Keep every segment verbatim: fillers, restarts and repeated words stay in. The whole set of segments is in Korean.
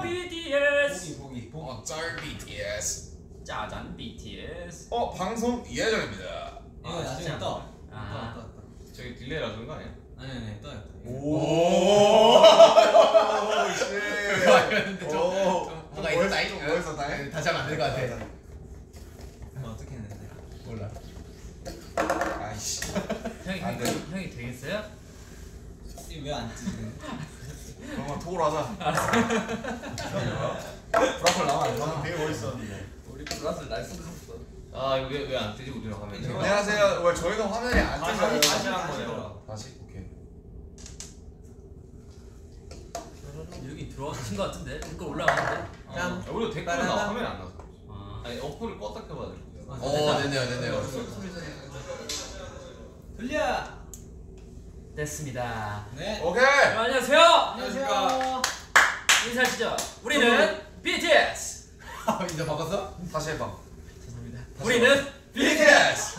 비티에스. 보기 보기. 어쩔 비티에스. 짜잔 비티에스. 어 방송 예정입니다. 이거 나중에 떠. 아. 떠, 떠, 떠. 저기 딜레이라 그런 거 아니야? 아니 아니 떠요. 오. 씨. 뭔가 있었다 이 멋있었다. 다시 하면 안 될 것 같아. 어떻게 했는데? 몰라. 아이씨. 형이 안 돼. 형이 되겠어요? 이거 왜안 찍는? 그러면 토로 하자. 브라콜 나와. 너는 되게 멋있었는데. 우리 플러스 날 쏟았어. 아 이거 왜 왜 안 뜨지 우리랑 화면? 안녕하세요. 왜 저희는 화면이 안 다시 뜨나요? 다시 한번 다시 해봐. 돌아. 다시 오케이. 여기 들어가신 거 같은데? 댓글 올라가는데? 짠. 아, 우리도 댓글은 나 화면 안 나서. 아. 아니 어플을 껐다 켜봐야 돼. 어, 됐네요 됐네요. 돌려. 됐습니다. 네. 오케이. 안녕하세요. 안녕하세요. 인사하시죠. 우리는 비티에스. 이제 바꿨어? 다시 해봐. 죄송합니다. 우리는 비티에스.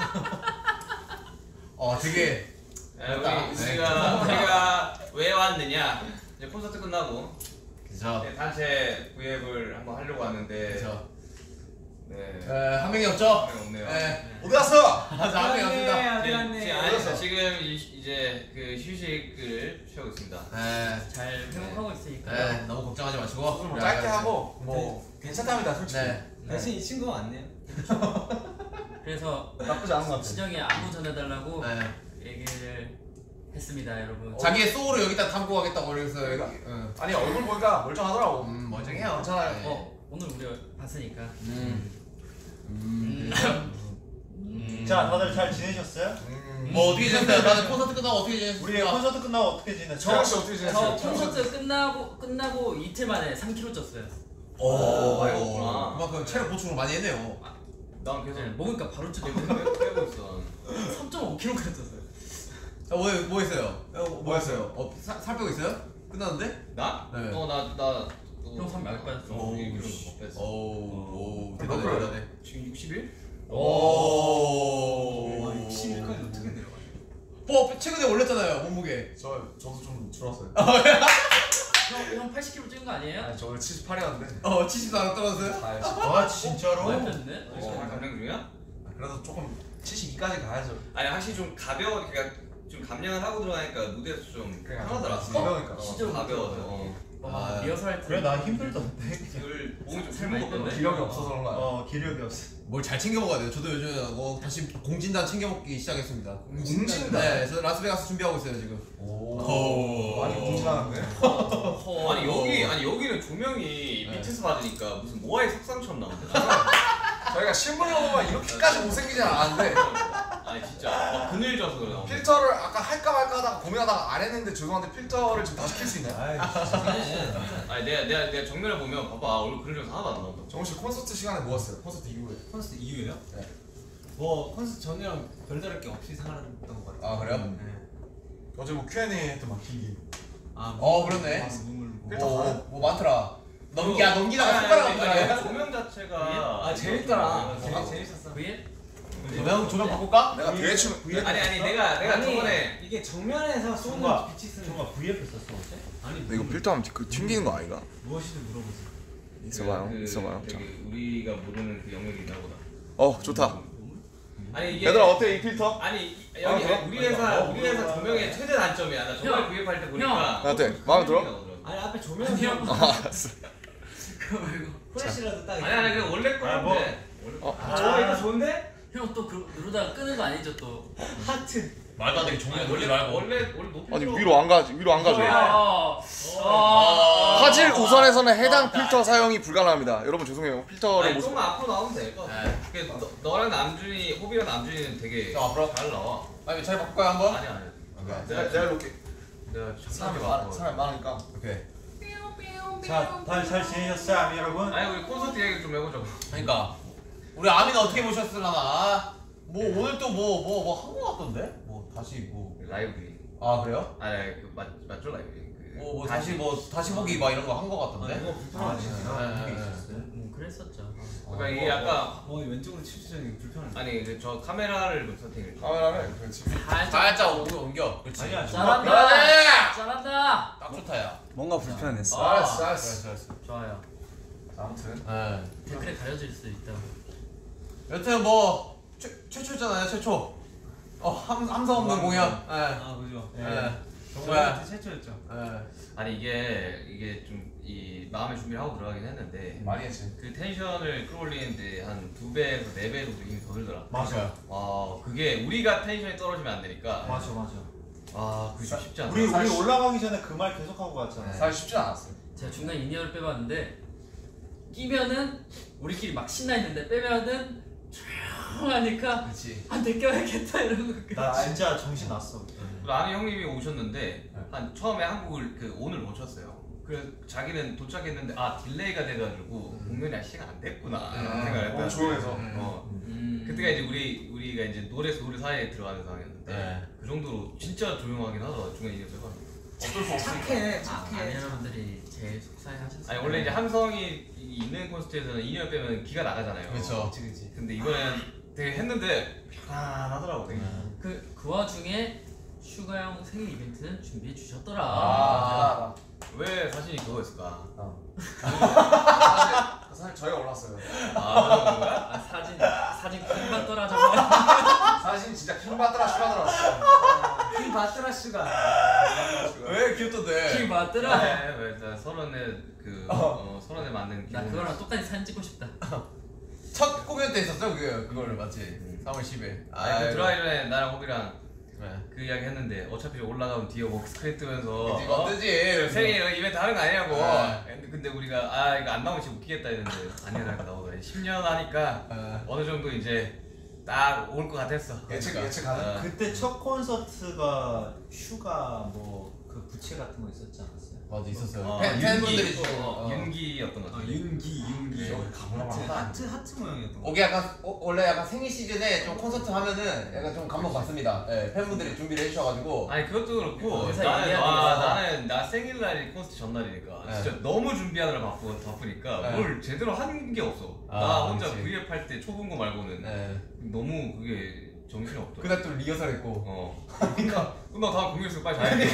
어 되게 네, 네. 우리 우리가 우리가 왜 왔느냐? 이제 콘서트 끝나고 그죠. 네, 단체 브이앱을 한번 하려고 하는데 그죠. 네. 한 명이 없죠? 한 명 없네요. 네. 어디 갔어? 맞아 한 명이 없습니다. 어디 갔네? 아니 지금 이- 이제 그 휴식을 취하고 있습니다. 네. 잘 회복하고 있으니까. 네 너무 걱정하지 마시고 뭐 짧게 하고 뭐 괜찮답니다 솔직히. 네. 대신 이 친구가 왔네요. 그래서 나쁘지 않은 것 같아. 진영이 안무 전해달라고 네. 얘기를 했습니다, 여러분. 자기의 소울을 여기다 담고 가겠다고 그래서 여기. 응. 아니 얼굴 보니까 멀쩡하더라고. 음 멀쩡해요. 괜찮아요. 네. 어, 오늘 우리가 봤으니까. 음. 음. 음. 자, 다들 잘 지내셨어요? 음. 뭐 어떻게 지냈어요? 다들 콘서트 끝나고 어떻게 지냈어요? 우리 콘서트 끝나고 어떻게 지냈어요? 정원 씨 어떻게 저 지냈어요? 콘서트 끝나고 끝나고 이틀 만에 삼 킬로그램 쪘어요. 오, 많이 먹구나. 그만큼 체력 보충을 많이 했네요. 난 계속 네, 먹으니까 바로 쪄. 빼고 빼고 있어. 삼 점 오 킬로그램 쪘어요. 어, 뭐, 뭐 했어요? 어, 뭐 했어요? 어, 사, 살 빼고 있어요? 끝났는데? 나? 네. 어 나 나. 형 살 많이 빠졌어. 오, 일 킬로그램 못 뺐어. 오, 오, 그래. 대단해, 대단해. 지금 육십일? 오, 육십일까지 어떻게 내려가? 뭐, 최근에 올렸잖아요, 몸무게. 저 저도 좀 줄었어요. 형, 형 팔십 킬로그램 찐 거 아니에요? 아니 저 원래 칠십팔이었는데. 어, 칠십도 안 떨어졌어요? 아, 진짜로? 많이 뺐네. 어, 감량 중이야? 그래도 조금 칠십이까지 가야죠. 아니 확실히 좀 가벼워, 그러니까 좀 감량을 하고 들어가니까 무대에서 좀 그러니까 편하더라. 가벼우니까. 진짜 가벼워서. 어. 와, 아, 리허설 할 때. 그래, 나 힘들던데. 그 몸이 좀 살 많이 굶었거든. 뺐네. 기력이 없어서 그런 거야. 어, 기력이 없어. 뭘 잘 챙겨 먹어야 돼요. 저도 요즘 어, 다시 공진단 챙겨 먹기 시작했습니다. 공진단? 네, 저 라스베가스 준비하고 있어요, 지금. 오. 많이 공진하는데. 허. 아니 여기 아니 여기는 조명이 네. 밑에서 받으니까 무슨 모아의 석상처럼 나오는데. 저희가 실물로 보면 이렇게까지 못생기진 않았는데 아니 진짜 막 그늘 져서 그래. 나오는데. 필터를 아까 할까 말까 하다가 고민하다가 안 했는데 죄송한데 필터를 좀 다시 킬 수 있나요? 아이, 아니 내가 내가 내가 정면을 보면 봐봐 얼굴 그늘 져서 하나도 안 나온다. 정우 씨 콘서트 시간에 뭐 했어요? 콘서트 이후에. 콘서트 이후에요? 네. 뭐 콘서트 전이랑 별다를 게 없이 생활했던 것 같아요. 아, 그래요? 네. 어제 뭐 큐 앤 에이 했던 막 길게. 아, 어, 그렇네. 눈물. 필터 오, 가네? 뭐 많더라. 넘기, 야, 넘기다가 아니, 손가락 아니, 아프더라. 아니, 조명 자체가 아 재밌더라. 어, 재밌, 어. 재밌었어. 위에? 조명, 조명 바꿀까? 내가 뒤에 치면 아니 아니 내가 내가 아니, 저번에 이게 정면에서 쏘는 정말, 빛이 쓰는. 정말 브이에프 썼어, 어제? 아니 이거 필터하면 그 튕기는 거 아이가? 무엇이든 물어보세요. 있어봐요. 그, 있어봐요. 자. 저기 우리가 모르는 그 영역이 있나 보다. 어 좋다. 아니 이게 얘들아 어때 이 필터? 아니 이- 아, 여기 그래? 우리 회사 어, 우리 회사 뭐야. 조명의 최대 단점이야. 나 정말 형, 구입할 때 보니까 어때? 마음에 들어? 아니 앞에 조명 아니, 형. 아 알았어. 그거 말고. 프레시라도 딱. 아니 아니 그 원래 아, 뭐. 거인데. 어. 아 이거 좋은데? 형 또 누르다가 끄는 거 아니죠 또? 하트. 말도 안 되게 아니, 조명 원래 원래 원래 높이 아니 들어. 위로 안 가, 위로 안 가죠. 아, 아, 화질 우선에서는 해당 필터 사용이 불가능합니다. 여러분 죄송해요. 필터를 아니 못. 조금만 앞으로 나오면 될 것 같아. 네. 그 너, 너랑 남준이 호비랑 남준이는 되게 자, 앞으로. 잘 나와. 아니, 자리 바꿀까요, 한번? 아니 아니. 오케이. 내가 내가 이렇게 내가 사람이 정상이 많 많아. 사람이 많으니까. 오케이. 자, 다들 잘 지내셨어요, 아미 여러분? 아니 우리 콘서트 얘기 좀 해보자. 그러니까 우리 아미는 어떻게 보셨을라나? 뭐 오늘 또 뭐 뭐 뭐 한 거 같던데? 뭐 다시 뭐. 라이브. 아, 그래요? 아니 그 맞 맞죠 라이브. 그 뭐, 뭐 다시 뭐 다시 보기 막 이런 거 한 거 아, 같던데. 이거 불편하지. 네, 네, 네. 음 그랬었죠. 그러니까 이게 약간 어 왼쪽으로 칠수는 불편해. 아니 그 저 카메라를 좀 선택해. 카메라를 그렇지. 살짝 옮겨 옮겨. 그렇지. 아니야. 잘한다. 잘한다. 딱 좋다야. 뭔가 불편했어. 아, 잘했어 잘했어. 잘했어. 좋아요. 아무튼 네. 댓글에 가려질 수 있다. 여튼 뭐 최, 최초잖아요 최초. 어 함, 함성 없는 공연. 네. 아 그죠. 네. 네. 정말. 저한테 최초였죠. 네. 아니 이게 이게 좀 이 마음의 준비를 하고 들어가긴 했는데 많이 했지. 그 텐션을 끌어올리는데 한 두 배에서 네 배 정도 힘이 더 들더라. 맞아. 와 그게 우리가 텐션이 떨어지면 안 되니까. 맞아 맞아. 아 그게 좀 쉽지 않아. 우리 우리 사실- 올라가기 전에 그 말 계속 하고 갔잖아. 사실 쉽진 않았어요. 제가 중간 인이어를 빼봤는데 끼면은 우리끼리 막 신나 있는데 빼면은 조용하니까 그렇지. 아 느껴야겠다 이러고 나 진짜 정신 났어. 그때. 아니 형님이 오셨는데 한 처음에 한국을 그 오늘 오셨어요. 그래서 자기는 도착했는데 아 딜레이가 돼가지고 공연이 아직 시간 안 됐구나 이런 생각을 했다. 너무 조용해서. 어. 음. 그때가 이제 우리 우리가 이제 노래에서 노래 사이에 들어가는 상황이었는데 네. 그 정도로 진짜 조용하긴 하더라 중간에 이게 매번. 어쩔 수 없으니까. 착해 아, 아는 여러분들이 제일 속상해하셨어요. 아니 원래 이제 함성이 있는 콘서트에서는 이 년 빼면 기가 나가잖아요. 그렇죠. 그치 그치. 근데 이번엔 되게 했는데 편안하더라고 되게. 그, 그 와중에 슈가 형 생일 이벤트는 준비해 주셨더라. 아, 왜 사진이 그거였을까? 사실, 사실 저희가 올랐어요. 아 그런 거야? 아, 사진 사진 큰 받더라 정말. 사실 진짜 킹 받더라 슈가 들었어. 킹 바트라 슈가. 왜 귀엽던데? 킹 받더라. 네, 왜 서른에 그 어, 서른에 맞는 나 기분. 그거랑 똑같이 사진 찍고 싶다. 첫 공연 때 있었죠 그 그거를 맞지? 삼월 십일. 아니 그 들어가기 전에 나랑 호비랑 네. 그 이야기 했는데 어차피 올라가면 뒤에 뭐 스크린 뜨면서 이제 이거 뜨지. 생일 이벤트 하는 거 아니냐고. 네. 근데, 근데 우리가 아 이거 안 나오면 진짜 웃기겠다 했는데 아니야 나 나오더니 십 년 하니까 네. 어느 정도 이제 딱 올 것 같았어. 예측 그러니까. 예측 가능. 어. 그때 첫 콘서트가 슈가 뭐 그 부채 같은 거 있었지 않았어요? 맞아 있었어요. 어, 팬, 팬분들이 윤기, 주고. 어, 윤기였던 것 아 같아. 윤기 윤기. 네. 하트 하트 하트 모양이었던 거. 오게 약간 어, 원래 약간 생일 시즌에 좀 콘서트 하면은 약간 좀 감동 받습니다. 예, 팬분들이 준비를 해주셔가지고. 아니 그것도 그렇고 회사 나는 얘기해야 와, 되겠어. 나는 나 생일날이 콘서트 전날이니까 네. 진짜 너무 준비하느라 바쁘, 바쁘니까 네. 뭘 제대로 한 게 없어. 아, 나 혼자 그치. 브이에프 할 때 초본 거 말고는 예. 너무 그게 정신이 없더라. 그날 또 리허설 했고. 어. 그러니까 나 다음 공연 있으면 빨리 자야 돼.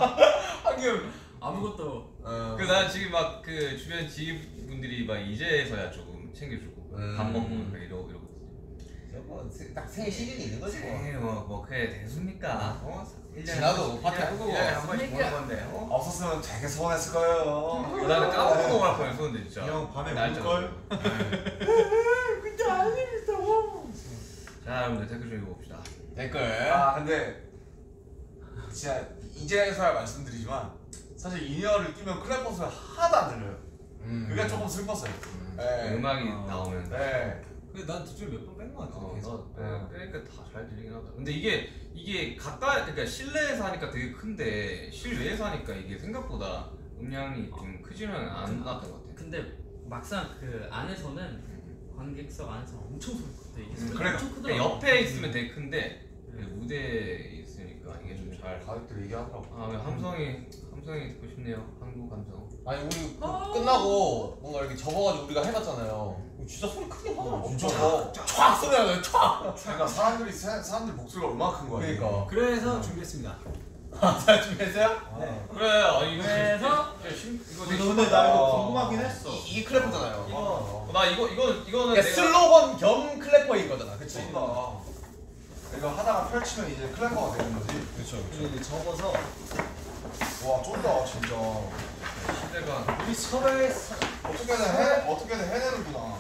한결. 아무것도. 어. 그래서 난 지금 막 그 주변 지인분들이 막 이제서야 조금 챙겨주고 음. 밥 먹고 막 이러고 이러고. 뭐딱 생일 시즌이 있는 거지 뭐. 생일 뭐, 뭐 그게 대수입니까? 어? 일 년에 지나도 한 번씩, 파티 일 년에 하고. 한 번씩 한 번씩 보는 건데. 어? 없었으면 되게 서운했을 거예요. 나는 까먹고 넘어갈 뻔했었는데 진짜. 형 밤에 날짜 울걸? 근데 아니겠다고. 자 여러분들 댓글 좀 읽어봅시다. 댓글. 아 근데 진짜 이제서야 말씀드리지만 사실 인이어를 끼면 클랩 버스가 하나도 안 들려요. 음. 그게 조금 슬펐어요. 네. 음악이 어. 나오면 네. 근데 난 뒤쪽에 몇 번 뺀 거 같아. 어, 계속. 너 빼니까 다 잘 들리긴 하다. 근데 이게 이게 가까이 그러니까 실내에서 하니까 되게 큰데 실외에서 하니까 이게 생각보다 음량이 좀 크지는 않았던 것 같아. 근데 막상 그 안에서는 관객석 안에서 엄청 소리 커. 이게 소리가 그래. 엄청 그러니까 크더라고. 옆에 있으면 되게 큰데 그 무대에 있으니까 이게 좀 잘. 가족들 얘기하더라고. 아 함성이 함성이 듣고 싶네요. 한국 감성. 아니 우리 그 끝나고 뭔가 이렇게 접어가지고 우리가 해봤잖아요. 진짜 소리 크긴 하더라. 진짜 어, 촥 소리가 나요. 촥. 그러니까 사람들이 사, 사람들 목소리가 얼마나 큰 거야. 그러니까. 그래서 준비했습니다. 잘 준비했어요? 네. 그래. 아 이거 그래서 진짜 심 이거 근데, 되게 근데 나 이거 어. 궁금하긴 했어. 이, 이게 클래퍼잖아요. 어. 나 이거 이거는 이거는 그러니까 내가 슬로건 겸 클래퍼인 거잖아. 그치? 쏜다. 이거 하다가 펼치면 이제 클래퍼가 되는 거지. 그쵸. 그리고 이제 접어서 와 쫀다 진짜. 시대가 우리 섭외 어떻게든 해 어떻게든 해내는구나.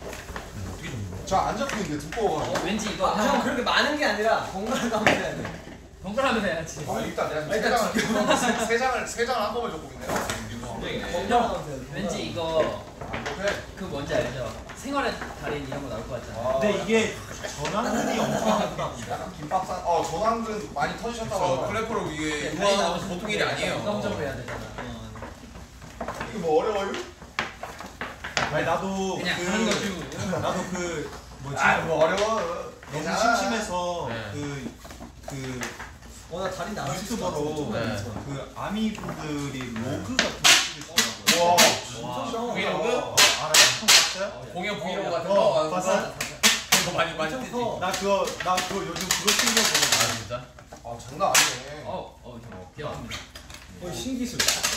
자안 잡히는데 두꺼워가지고. 왠지 이거 아, 형 그렇게 많은 게 아니라 번갈아 가면서 해야 돼. 번갈아가면서 해야지. 아 일단 내가 지금 세 일단 장을 세, 세 장을 세 장을 한꺼번에 줬고 있네요. 굉장히 번갈아 가면서 해야 돼. 왠지 이거 못해. 그 뭔지 알죠? 생활의 달인 이런 거 나올 것 같잖아. 아, 근데 이게 전환들이 엄청 많다. 약간 김밥상 어 전환근 많이 터지셨다고. 저 하더라고요. 클래퍼로 이게 달인 유명한 나오시는 보통 일이 분들 아니에요. 부감적으로 해야 되잖아. 이게 뭐 어려워요? 아니 나도 그냥 그 하는 거죠. 나도 그 뭐지? 아 뭐 어려워. 너무 괜찮아. 심심해서 네. 그 그 어, 나 다리 나갈 유튜버로 네. 그 아미 분들이 로그 같은 거 찍으시더라고요. 와 진짜 브이로그? 알아요. 봤어요? 공연 어, 브이로그 야, 같은 어, 거 봤어? 그거 많이 많이 엄청 뜨지. 커. 나 그거 나 그거 요즘 그거 챙겨 보고. 아 진짜? 아 장난 아니네. 어, 어, 형, 귀여웁니다. 어, 신기술.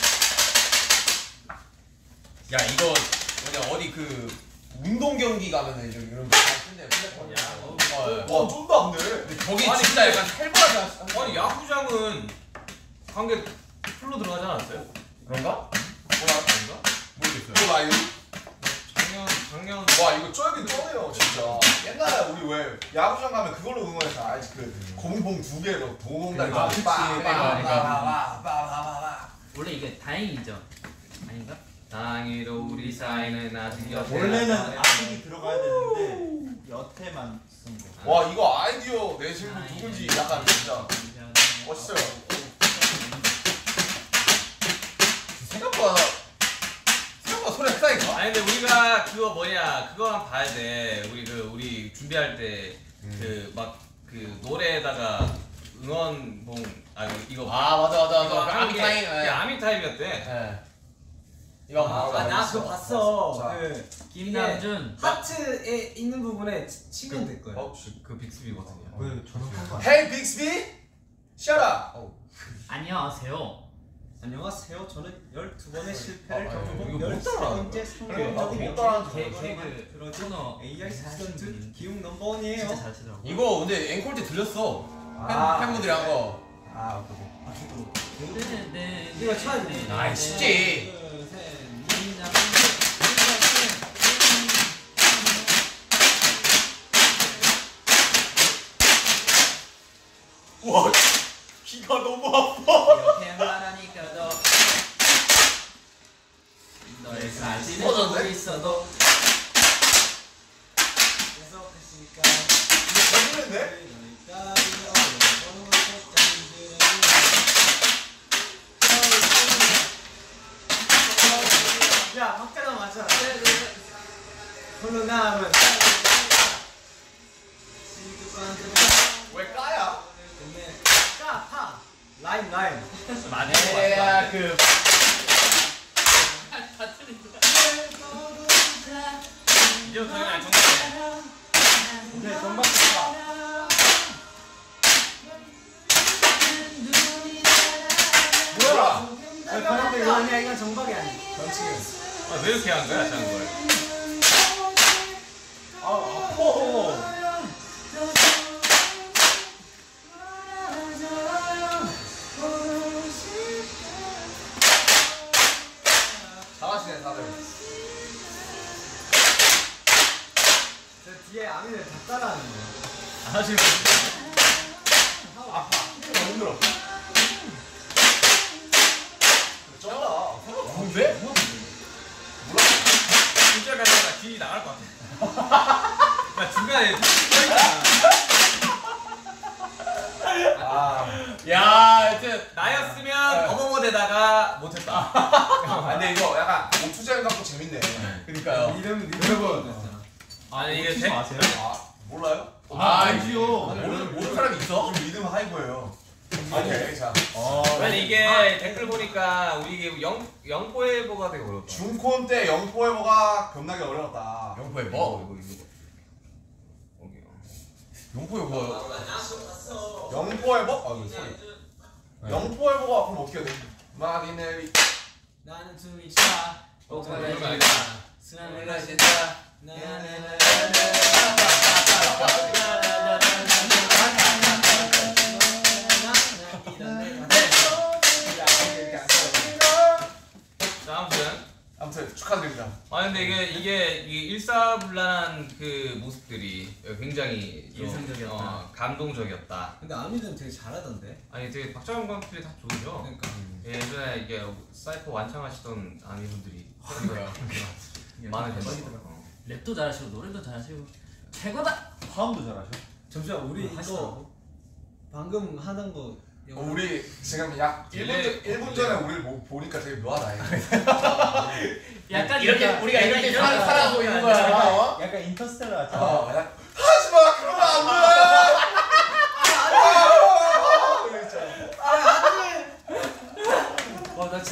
야 이거 뭐냐 어디 그 운동 경기 가면은 이런 이런 거잘 쓴대요 플랫폼. 야, 어. 어, 예. 와 쫀도 안 돼. 근데 저기 아니, 진짜 약간 살벌하지 아니 야구장은 관객 풀로 들어가지 않았어요? 그런가? 뭐라 아닌가? 모르겠어요. 뭐라 이거 작년 작년 와 이거 쩔긴 쩌네요 진짜. 옛날에 우리 왜 야구장 가면 그걸로 응원해서 알지 그 고무봉 두 개로 동공다리 아, 그치. 빠바바바바바바. 원래 이게 다행이죠? 아닌가? 다행히도 우리 사이는 아직 여태 원래는 악기 들어가야 되는데 여태만 쓴 거. 와 이거 아이디어 내신 분 누군지 약간 진짜 멋있어요. 생각보다 생각보다 소리가 크다니까. 아니 근데 우리가 그거 뭐냐 그거만 봐야 돼. 우리 그 우리 준비할 때 그 막 그 노래에다가 응원봉 아 이거 아 맞아 맞아 이거 맞아. 그 한 개, 아미타임. 그게 아미타임이었대. 예. 이거 아, 봐. 아, 나 그거 봤어. 자. 그 김남준. 하트에 있는 부분에 치- 치면 될 거예요. 어? 그, 그 빅스비거든요. 왜 저는 한거 Hey 빅스비, shut up. 안녕하세요. 안녕하세요. 저는 열두 번의 실패를 아, 겪고 이거 못 열세 따라하는 번째 그래, 나도 성공적인 못 따라하는 개- 줄 개그 들어준 코너 에이아이 하시는 스튜던트 분이 기웅 넘버원이에요. 진짜 잘하시더라고요. 이거 근데 앵콜 때 들렸어. 아. 팬, 팬분들이 한 거. 아 그거. 아, 저도 네, 네, 이거 네, 쳐야 네, 돼. 네, 아이, 네, 쉽지. 둘, 셋, 와 귀가 너무 아파. 이렇게 말하니까 너 너의 사진을 보고 터졌네? 있어도 계속했으니까 재밌는데? 야, 박자가 맞아. 홀로 남은 왜 까야? 까, 파, 라임, 라임. 에야 그 다 틀린다. 이제 저희는 안 정답이네. 오케이, 정박 파. 뭐야? 그런데 이거 아니야, 이건 정박이 아니야. 전치기. 아, 왜 이렇게 한 거야, 자는 걸? 아, 아파. 잘하시네 다들. 저 뒤에 아미를 다 따라하는 거야. 안 하시는 거 아파. 너무 힘들어. 쩐다. 뭔데? 진짜 가다가 귀 나갈 것 같아. 나 중간에 아. 야 하여튼 나였으면 어머머대다가 못했다. 아, 근데 이거 약간 오투쟁 갖고 재밌네. 그니까요. 이름, 여러분. 아니 이게 혹시 아세요? 아 몰라요? 아 알지요. 모르는 모르는 사람이 있어? 좀 리듬 하이브예요. 오케이 자. 아니 이게 댓글 보니까 우리 이게 영 영포에버가 되게 어렵다. 중콘 때 영포에버가 겁나게 어려웠다. 영포에 이거 뭐? 이거 이거. 여기요. 영포에 뭐? 영포에버? 아 이거 소리. 영포에버가 그럼 어떻게 돼? 막이 내리. 나는 숨이 차. 복잡해지다. 수나미가 진짜 자 아무튼 아무튼 축하드립니다. 아 근데 이게 이게 이게 일사불란한 그 모습들이 굉장히 좀, 인상적이었다. 어, 감동적이었다. 근데 아미들은 되게 잘하던데. 아니 되게 박정현 감독들이 다 좋으죠. 그러니까. 예전에 이게 사이퍼 완창하시던 아미분들이 그거야. 많은 대박이더라. 어. 랩도 잘하시고 노래도 잘하시고 최고다. 화음도 잘하셔. 잠시만 우리 이거 하시더라고. 방금 하던 거. 어, 우리 지금 약 일 분, 릴레이- 일 분 전에 우리를 보- 보니까 되게 묘하다. 약간 이렇게 약간- 우리가 이렇게 약간 살- 이런- 살아가고 있는 거야. 어? 약간 인터스텔라 같아. 어, 야, 하지마 그러면 안 돼. 그랬잖아.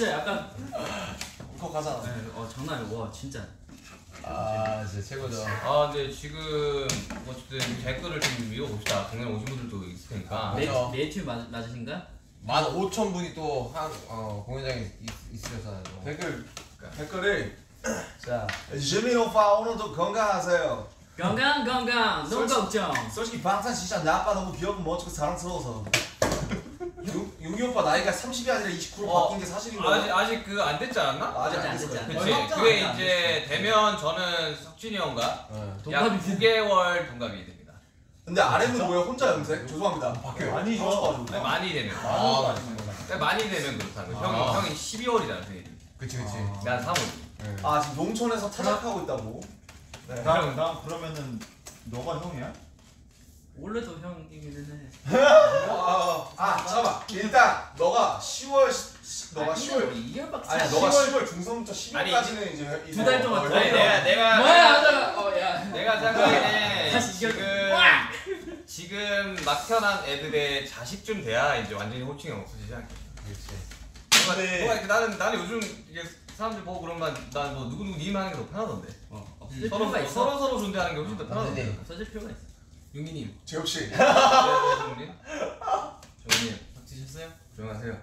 진짜 약간 울컥하잖아. 네, 어 장난 아니고 와 진짜. 아 진짜 최고죠. 아 근데 지금 어쨌든 댓글을 좀 읽어봅시다. 동네 오신 분들도 있을 테니까. 매 그렇죠. 매튜 맞 맞으신가? 만 오천 분이 또 한 어, 공연장에 있, 있으셨잖아요. 댓글 댓글이 자 지민 오빠 오늘도 건강하세요. 건강 건강 노 솔직- 걱정. 솔직히 방탄 진짜 나빠 너무 귀엽고 멋지고 사랑스러워서. 용- 용이 오빠 나이가 삼십이 아니라 이십구로 어, 바뀐 게 사실인 아직 거야? 아직 그 안 됐지 않았나? 아직 안 안 됐지, 됐어요. 안 그치. 어, 그게 안 이제 되면 저는 석진이 형과 네. 약 동갑이 구 개월 동갑이 됩니다. 근데 아래는 뭐야 혼자 염색? 죄송합니다. 바뀌어요. 아니죠. 네, 많이 되면. 아, 네, 많이 되면 그렇다는 거. 형이 아. 형이 십이월이잖아 생일이. 그치 그치. 난 삼월. 네. 아 지금 농촌에서 타작하고 있다고. 네. 난, 난 그러면은 너가 형이야? 원래도 형이기는 해. 아, 아 잠깐만. 일단 너가 시월 시, 너가 시월 이 개월밖에 아니 너가 시월 중순부터 십일까지는 이제 두달 동안 어, 더 아니 해요. 내가 내가 뭐야 하자. 어야. 내가 생각에는 다시 이겨. 지금 지금 막 태어난 애들의 자식쯤 돼야 이제 완전히 호칭이 없어지지 않겠어. 그렇지. 뭔가, 네. 뭔가 이렇게 나는 나는 요즘 이게 사람들 보고 그러면 난 뭐 누구 누구 님 하는 게 더 편하던데. 어 없을 서로 필요가 있어. 서로 서로 존재하는 게 훨씬 더 편하던데. 네. 없어질 필요가 있어. 용기님, 재엽 씨. 네, 정님, 정님, 밥 드셨어요? 조용하세요.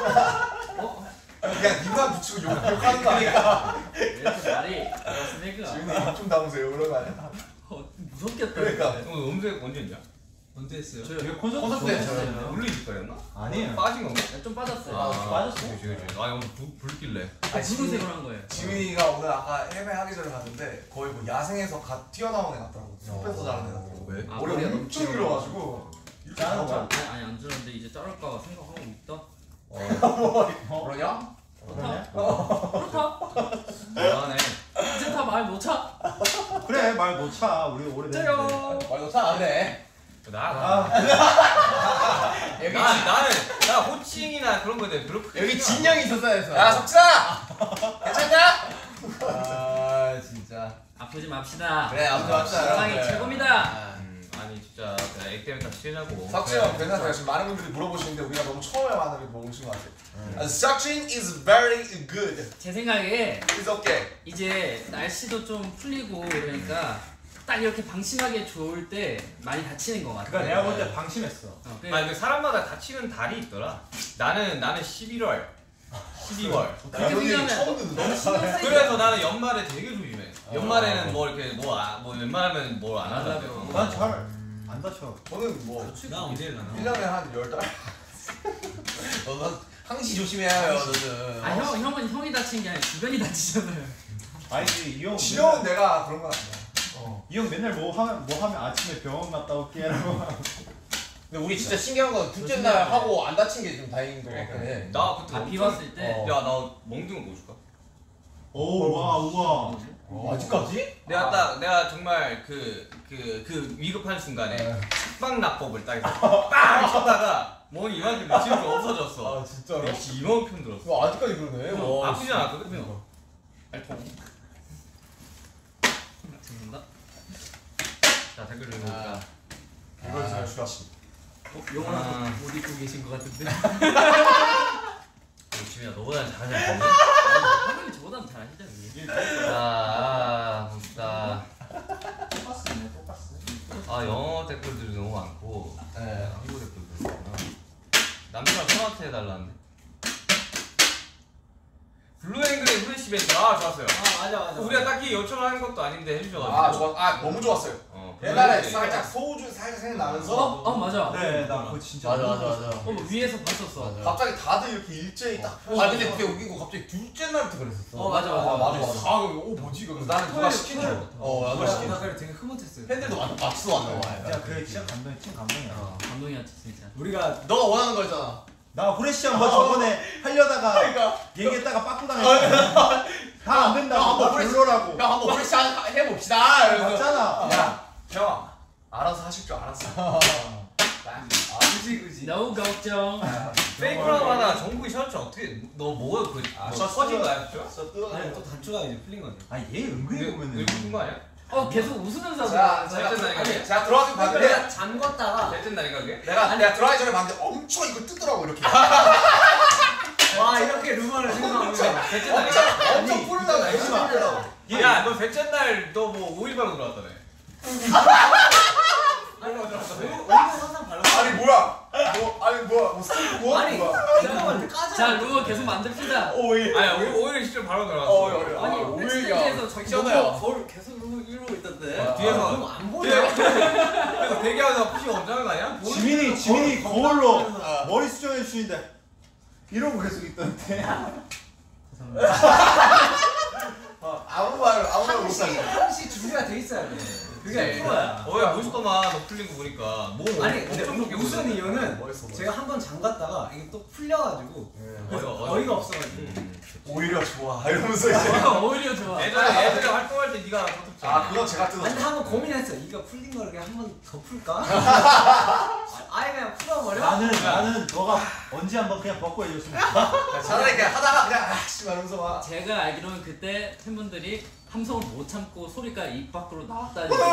그냥 니만 붙이고 욕, 욕하는 거 아니야? 이렇게 말이 그렇습니까? 지훈이 입좀 담으세요 그런 거 아니야? 어, 무섭겠다. 그러니까. 오늘 음색 언제 했냐? 언제 했어요? 저 이게 콘서트 콘서트 전에 했어요. 했어요. 물리 색깔이었나? 아니에요. 빠진 건가? 좀 빠졌어요. 아, 빠졌어? 그치 그치. 아니 오늘 불 불길래. 아, 붉은색으로 한 거예요. 지훈이가 오늘 아까 헤매하기 전에 갔는데 거의 뭐 야생에서 갓 튀어나온 애 같더라고. 숲에서 자란 애 같더라고. 왜? 아, 머리가 머리가 엄청 너무 길어가지고 이렇게 자른 자랐잖아. 아니, 아니 안 들었는데 이제 자를까 생각하고 있다. 그러냐? 그러네? 그렇다. 대단하네. 이제 다 말 못 차. 그래 말 못 차. 우리 오래됐는데. 짜요. 말도 차 그래. 나 아, 여기 나 나는 나 호칭이나 그런 거에 대해 별로 크게 여기 신경 안 진영이 있었어야 했어. 야 석진아! 괜찮냐? 아 진짜. 아프지 맙시다. 그래 아무튼 합시다. 세상이 여러분들. 최고입니다. 아, 음, 아니 진짜 그냥 액 때문에 다 치자고. 석진 형 괜찮아요. 지금 많은 분들이 물어보시는데 우리가 너무 처음에 만나게 물어보신 것 같아요. 아, 석진 is very good. 제 생각에 It's okay. 이제 날씨도 좀 풀리고 그러니까 딱 이렇게 방심하게 좋을 때 많이 다치는 것 같아. 그러니까 내가 볼 때 방심했어. 어, 그 아니 그 사람마다 다치는 달이 있더라. 나는 나는 십일월, 십이월. 그렇게 형님 생각하면 처음 듣는다. 너무 신경 쓰이게. 그래서 나는 연말에 되게 조심해. 연말에는 뭐 이렇게 뭐뭐 뭐 웬만하면 뭘 안 맞아. 하잖아요. 난 잘 안 다쳐. 저는 뭐 나 언제 일어나? 일 년에 한 열 달? 너는 항시 조심해야 해요 너는. 아 형, 형은 형이 다친 게 아니라 주변이 다치잖아요. 아니지 이 형. 진영은 내가 그런 건 아니야. 어. 이 형 맨날 뭐 하면 뭐 하면 아침에 병원 갔다 올게라고. 근데 우리 진짜 신기한 건 둘째 날 하고 안 다친 게 좀 다행인 것 같긴 해. 나 그때 아, 비 왔을 때? 어. 야나 멍든 거 보여줄까? 오, 와, 우와. 어, 아직까지? 내가 딱 내가 정말 그 그 그 위급한 순간에 네. 숙박납법을 딱 해서 딱 쳤다가 멍이 이만큼 미치는 게 없어졌어. 아 진짜로? 역시 이만큼 들었어. 너 아직까지 그러네. 와, 아프지 않았거든? 그러면 알통. 죄송합니다. 자 댓글 좀 볼까? 아, 이걸 잘 추가. 어, 영어랑 아. 옷 입고 계신 것 같은데. 지민아 너보다 잘하지 않겠니? 한명이 저보다는 잘 아시잖아요. 자 아, 봅시다. 똑같네, 똑같어. 아 영어 댓글들이 너무 많고 네. 한국 댓글도 많구나. 남편랑 소나트 해달라는데. 블루앵글의 후레쉬 밴드 아 좋았어요. 아 맞아 맞아. 우리가 딱히 요청한 것도 아닌데 해주셔가지고. 아 좋아. 아 너무 좋았어요. 어, 옛날에 블루앵글이- 살짝 소주 살짝 생각나면서 어, 어 맞아. 그래, 나 그거 진짜. 맞아 너무 맞아 좋았어. 맞아. 어, 뭐 위에서 봤었어. 맞아. 갑자기 다들 이렇게 일제히 딱. 아 근데 그게 웃긴 거 갑자기 둘째 날부터 그랬었어. 어, 맞아, 맞아. 아 맞아 맞아. 아, 오 뭐지 이거? 나는 누가 시킨 줄. 어, 나도 나 시킨. 그래 되게 흐뭇했어요. 팬들도 완 마치도 안 나와. 야, 그래, 진짜 감동, 찐 감동이야. 어, 감동이었지 진짜. 우리가 너가 원하는 거였잖아. 나 후레쉬 한번 저번에 하려다가 그러니까. 얘기했다가 빠꾸 당했어. 다 안 된다고. 야, 한번 나 후레쉬- 별로라고. 야 한번 후레쉬 한- 해봅시다. 이러면서. 맞잖아. 야 형. 알아서 하실 줄 알았어. 그지 그지. No 걱정. 페이크라고 하나 정국이 셔츠 어떻게 너 뭐가 그 아, 뭐 셔츠 터진 거야? 셔츠? 저 뜯어. 아니 또 단추가 이제 풀린 거지. 아, 얘 은근히 보면은. 늙은 거 아니야? 어 계속 웃으면서. 자, 하고. 제가 어쨌든 아니, 이게- 제가 들어가서 봤는데 내가 잠궜다가 대뜬 날인가 그게? 내가 내가 들어가기 전에 봤는데 엄청 이거 뜯더라고 이렇게. 와 이렇게 루머를 생각하면 백째 날 엄청 뿌르다 날씨만. 야너 백째 날너 뭐 오 일 바로 들어왔다며. 아니 오늘 항상 발라. 아니 뭐야? 뭐 아니 뭐야? 뭐 스티브 뭐? 아니 뭐야? 잠깐만 까자. 자 루어 계속 만듭시다. 오일. 아니 오 일 실제 바로 어, 들어왔어. 어, 아니 어, 백스테이지에서 섹시하네요. 저거 거울 계속 이러고, 이러고 있던데. 아, 뒤에서 그럼 안 보여. 그래서 대기하다 푸시 엄청난 거 아니야? 지민이 지민이 거울로 아. 머리 수정해 주시는데 이러고 계속 있던데. 어, 아무 말 아무 말 항시 못하게. 항시 준비가 돼 있어야 돼. 그게 프로야. 어야 멋있더만 너 풀린 거 보니까 몸 아니 근데 엄청 좋게 무슨 보이네. 이유는 멋있어, 멋있어. 제가 한 번 장갔다가 이게 또 풀려가지고 그래서 어이가- 어이가 없어가지고 음. 오히려 좋아 이러면서 이제. 오히려 좋아. 예전에 예전에 활동할 때 네가 터득잖아. 아 그건 제가 아니 뜯었죠. 한번 고민했어. 이거 풀린 거를 그냥 한 번 더 풀까? 아예 그냥 풀어버려? 나는 나는 너가 언제 한번 그냥 벗고 해줬으면 좋겠다. 차라리 그냥 하다가 그냥 아씨 말하면서 막. 제가 알기로는 그때 팬분들이 함성을 못 참고 소리가 입 밖으로 나왔다는 얘기.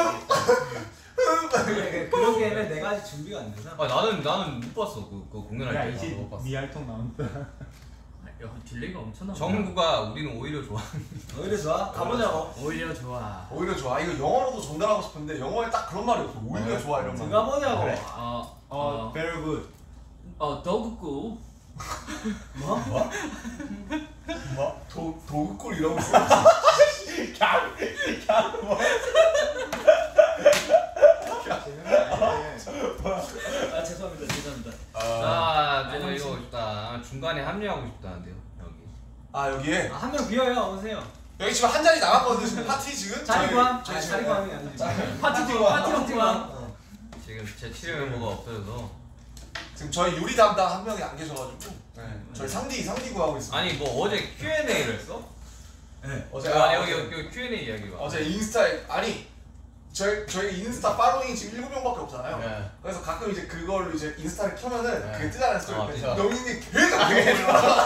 그래, 그러기에는 내가 아직 준비가 안 돼서. 아 나는 나는 못 봤어 그, 그 공연할 야 때. 이제 못 봤어. 미알통 나온다. 야, 딜레이가 엄청나. 정부가 우리는 오히려 좋아. 오히려 좋아? 가보자고. 오히려 좋아. 오히려 좋아. 이거 영어로도 전달하고 싶은데 영어에 딱 그런 말이 없어. 오히려 좋아 이런 말. 들어가보자고. 그래? 어, 어, 어, very good. 어, 더그고. 뭐? 뭐? 뭐? 도 도구꿀 이런 거. 아 죄송합니다, 죄송합니다. 아 저거 아니, 이거 혹시- 싶다. 중간에 합류하고 싶다는데요 여기. 아 여기에 아, 한 명 비어요. 오세요. 여기 지금 한 자리 남았거든요. 지금 파티 지금. 자리 저희- 구함. 저희 아니, 지금- 자리 구함이 아니지. 파티 팀, 파티 팀 팀. 어. 지금 제 칠 회 멤버가 없어져서. 지금 저희 요리 담당 한 명이 안 계셔가지고. 네. 저희 상디 상디 구하고 있습니다. 아니 뭐 어제 큐 앤 에이를 했어? 네. 어제 아 여기 여기 큐 앤 에이 이야기가. 어제 인스타에 아니 저희 저희 인스타 팔로잉이 지금 일곱 명밖에 없잖아요. 네. 그래서 가끔 이제 그걸로 이제 인스타를 켜면은 네. 그게 뜨잖아요. 스토리. 아, 그래서 그쵸. 영인이 계속 그게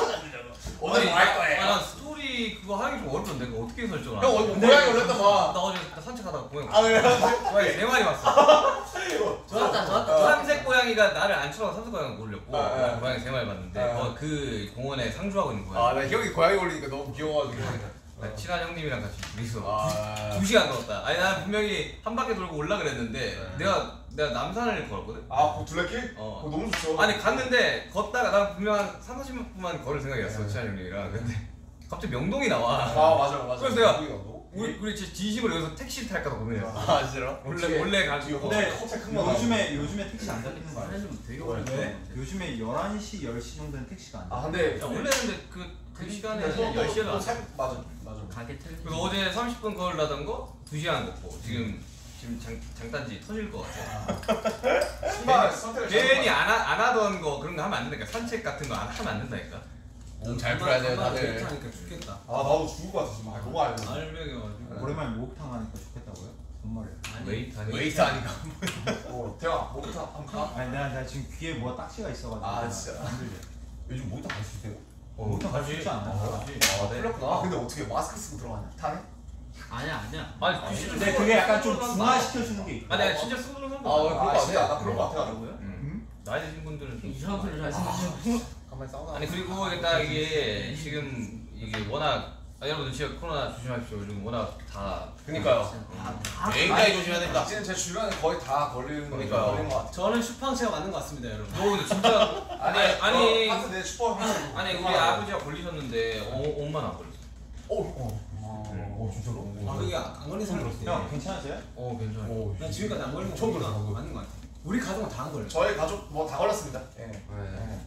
오늘 뭐 할 거예요. 아, 난 스토리 그거 하기 좀 어렵던데 그거 어떻게 설정을 형 하냐? 어디 고양이 올렸던 나 거. 어제 산책하다가 고양이 아 그래요? 고양이 네 마리 봤어. 좋았다, 좋았다. 삼색 고양이가 나를 안 쳐서 삼색 고양이 올렸고 아, 아. 고양이 세 마리 봤는데 아. 어, 그 공원에 상주하고 있는 고양이. 아나 형이 고양이 올리니까 너무 귀여워가지고. 나 친한 형님이랑 같이 둘이서 아. 두 시간 걸었다. 아니 나는 분명히 한 바퀴 돌고 올라 그랬는데 네. 내가 내가 남산을 걸었거든. 아, 그 둘레길? 어. 그거 너무 좋죠. 아니 갔는데 걷다가 난 분명 한 삼사십 분만 걸을 생각이었어 네. 친한 형님이랑. 근데 갑자기 명동이 나와. 아 맞아 맞아. 그래서 내가 거기가 너- 우리 우리 진짜 진심으로 여기서 택시를 탈까도 고민했어. 아 진짜로? 원래 원래 뒤에 가지고. 호텔 호텔 큰거 나오고. 요즘에 요즘에 택시 안 잡히는 거 알아? 사연은 되게 왜? 오래 왜? 걸렸는데. 요즘에 열한 시, 열 시 정도는 택시가 안 돼. 아 근데 야, 원래는 근데 그, 그 시간에 근데 또- 열 시에도 또 안 살- 맞아 맞아. 가게 틀린. 그래서 어제 삼십 분 걸으려던 거 두 시간 걷고 지금 지금 장, 장단지 터질 것 같아. 신발 선택을 괜히 잘한 안, 하, 안 하던 거 그런 거 하면 안 된다니까. 산책 같은 거 안 하면 안 된다니까. 몸잘 풀어야 돼요 다들. 하니까 죽겠다. 거야. 아 나도 죽을 것 같아 지금. 아, 너무 알고. 알배겨가지고. 오랜만에 목욕탕 가니까 좋겠다고요? 뭔 말이야? 웨이트 하니. 웨이트 하니까. 어 태아 목욕탕 한번 가. 아니 내가, 내가 지금 귀에 뭐가 딱지가 있어가지고. 아, 진짜. 안 들려. 요즘 목욕탕 갈수 있어요? 어, 목욕탕 갈수 가지. 있지 않나? 아, 네. 아 근데 어떻게 마스크 쓰고 들어가냐? 타네? 아니야 아니야. 아니 진짜 근데 그게 약간 좀 중화시켜주는 게 있고. 아 내가 진짜 쓰고 들어간 아, 왜 거. 그럴 것 아 진짜 같아. 나 그런 거 같아. 뭐라고요? 음. 나이 드신 분들은 좀 이상한 소리를 하시는 가만히 싸우다. 아니 그리고 일단 이게 지금 이게 워낙 아, 여러분들 진짜 코로나 조심하십시오. 요즘 워낙 다 그니까요. 다 굉장히 조심해야 됩니다. 지금 제 주변에 거의 다 걸리는 거 그러니까요. 걸린 것 같아. 저는 슈팡체가 맞는 것 같습니다, 여러분. 너 근데 진짜 아니 아니 하여튼 내 슈퍼 아니 우리 아버지가 걸리셨는데 어, 엄마는 안 걸렸어. 오, 어. 어 진짜로? 아, 그게 안 걸린 사람이 없대. 형 괜찮으세요? 어 괜찮아. 오. 난 지금까지 안 걸린 거 처음 보니까 들었어, 방금. 맞는 것 같아. 우리 가족은 다 안 걸려. 저희 가족 뭐 다 걸렸습니다. 예. 네.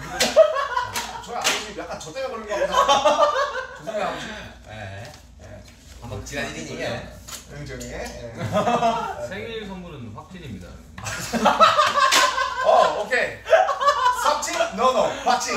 저희 아버지 약간 저 때문에 걸린 거 같아요. 죄송해요 아버지. 예. 예. 한번 지난 일이니. 예. 응정이. 예. 생일 선물은 확진입니다. 어 오케이. 섭진 노노 확진.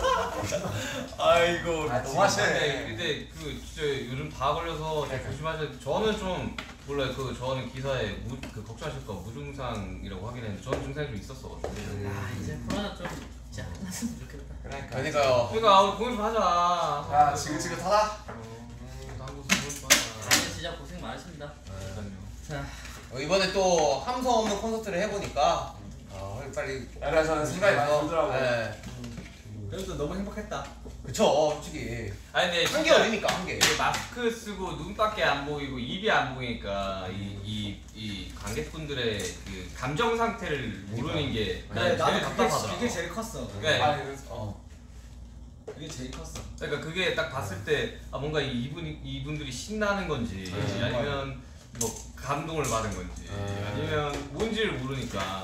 아이고. 아 너무 하시네. 근데, 근데 그 진짜 요즘 다 걸려서 좀 조심하셔야. 저는 좀 몰라요. 그 저는 기사에 무, 그 걱정하실까 무증상이라고 하긴 했는데 저는 증상이 좀 있었어가지고. 아 이제 코로나 좀 이제 안 났으면 좋겠다. 그러니까. 그러니까요. 그러니까 우리 공연 좀 하자. 야 지긋지긋하다. 어, 한국 공연 좀 하자. 다들 진짜 고생 많으십니다. 그러니까요. 자 어, 이번에 또 함성 없는 콘서트를 해보니까 어, 빨리 야라 저는 생각이 많이 들더라고요. 네. 그래도 너무 행복했다. 그쵸 솔직히 아니 근데 한 개 진짜 어리니까 한개 이게 마스크 쓰고 눈밖에 안 보이고 입이 안 보이니까 이 이 이 관객분들의 그 감정 상태를 모르는 게 네, 난 제일 나도 그게, 답답하더라. 그게 제일 컸어. 네. 아니 그래서 어. 그게 제일 컸어. 그러니까 그게 딱 봤을 때 아 뭔가 이분 이분들이 신나는 건지 음, 아니면 뭐 감동을 받은 건지 음. 아니면 뭔지를 모르니까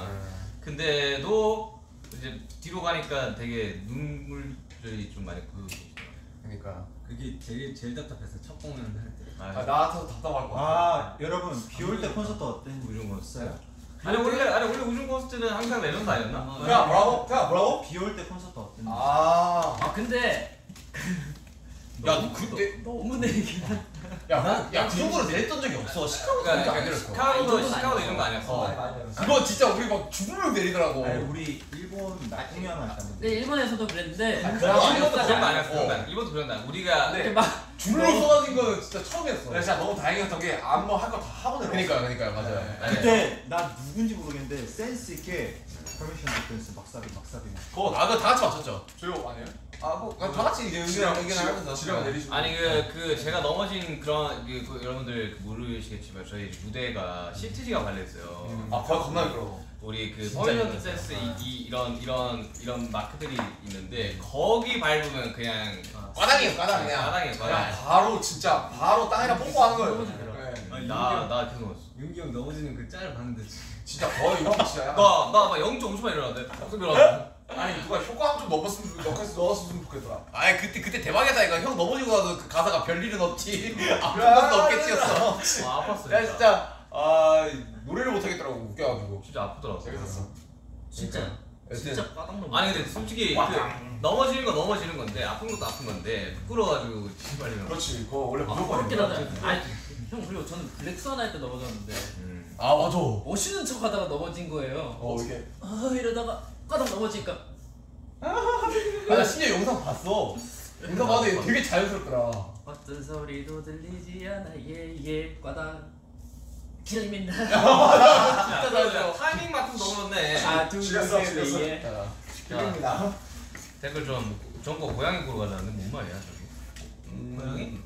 근데도 이제 뒤로 가니까 되게 눈물들이 좀 많이 보이고 그러니까 그게 제일 제일 답답했어. 첫 공연을 할 때. 아, 아, 나 같아서 답답할 것 같아. 아 여러분 비 올 때 콘서트 어땠 우중 콘서트 어요 아니 원래 아니 원래 우중 콘서트는 항상 레전드 아니었나? 태아 뭐라고? 태아 뭐라고? 비 올 때 콘서트 어땠는지. 아. 아 근데 야너 그때 너무 내리긴 야야그 정도로 내렸던 적이 없어 시카고 그러니까, 그러니까 안 그러니까 내렸어 시카고도 이 시카고도 정도는 이런 거 아니었어. 많이 많이 내렸어. 그거 진짜 우리 막 죽으면 내리더라고 아니 우리 일본 낮 공연할 때. 근데 일본에서도 그랬는데 아, 아, 그런 거 일본도 그런 거 아니었어. 아니었어. 그런 거 아니었어. 일본도 그런 거 아니야. 우리가 네. 이렇게 막 줄로 쏟아진 거는 진짜 처음이었어 근데 진짜 너무 다행이었던 게 안무 할 거 다 하고 내려왔어. 그러니까 그러니까 맞아요 네. 아니, 그때 나 누군지 모르겠는데 센스 있게 퍼미션 디펜스 막사비 막사비. 그거 아 그거 다 같이 맞췄죠 조용 아니에요? 아뭐 다 같이 이제 지령 의견 의견을 하면서 지령 내리시고. 아니 그, 그 제가 넘어진 그런 그, 그 여러분들 모르시겠지만 저희 무대가 씨티지가 발렸어요. 음. 아 거기 겁나 미끄러워. 우리 그 진짜 퍼미션 이거였어. 디펜스 이, 이, 이런 이런 이런 마크들이 있는데 거기 밟으면 그냥 과당이에요 과당 그냥 바닥에 그냥 바닥. 바로 진짜 바로 땅에다 뽀뽀하는 거예요. 네. 아니, 나나 계속 넘었어. 윤기 형 넘어지는 그 짤을 봤는데 진짜 거의 형 진짜 약간 나나막 영 점 오 초만 일어났는데 계속 일어났어. 아니 누가 효과음 좀 넣었으면 넣었으면 넣었으면 좋겠더라. 아니 그때 그때 대박이다니까 형 넘어지고 나서 그 가사가 별일은 없지 아픈 것도 없겠지였어 아 아팠어. 야 진짜 아 노래를 못 하겠더라고 웃겨가지고 진짜 아프더라고. 재밌었어. 진짜 여튼 진짜 까당 넘어. 아니 근데 솔직히 그 넘어지는 건 넘어지는 건데 아픈 것도 아픈 건데 부끄러워가지고 지발리면. 그렇지. 그거 원래 아 무조건 그렇긴 이겨. 하다. 아니 형 그리고 저는 블랙 스완 할 때 넘어졌는데 음. 아 맞아 멋있는 척하다가 넘어진 거예요. 어 이게 아 이러다가 까당 넘어지니까 아나 심지어 영상 봤어 영상 봤는데 되게 자연스럽더라 어떤 소리도 들리지 않아 예예 과당 길민다. 진짜 잘했어. 타이밍 맞춰서 넘어졌네. 아두 죽였어, 죽였어. 예. 길입니다. 댓글 좀 전거 고양이 보러 가자는데 뭔 말이야 저기? 고양이?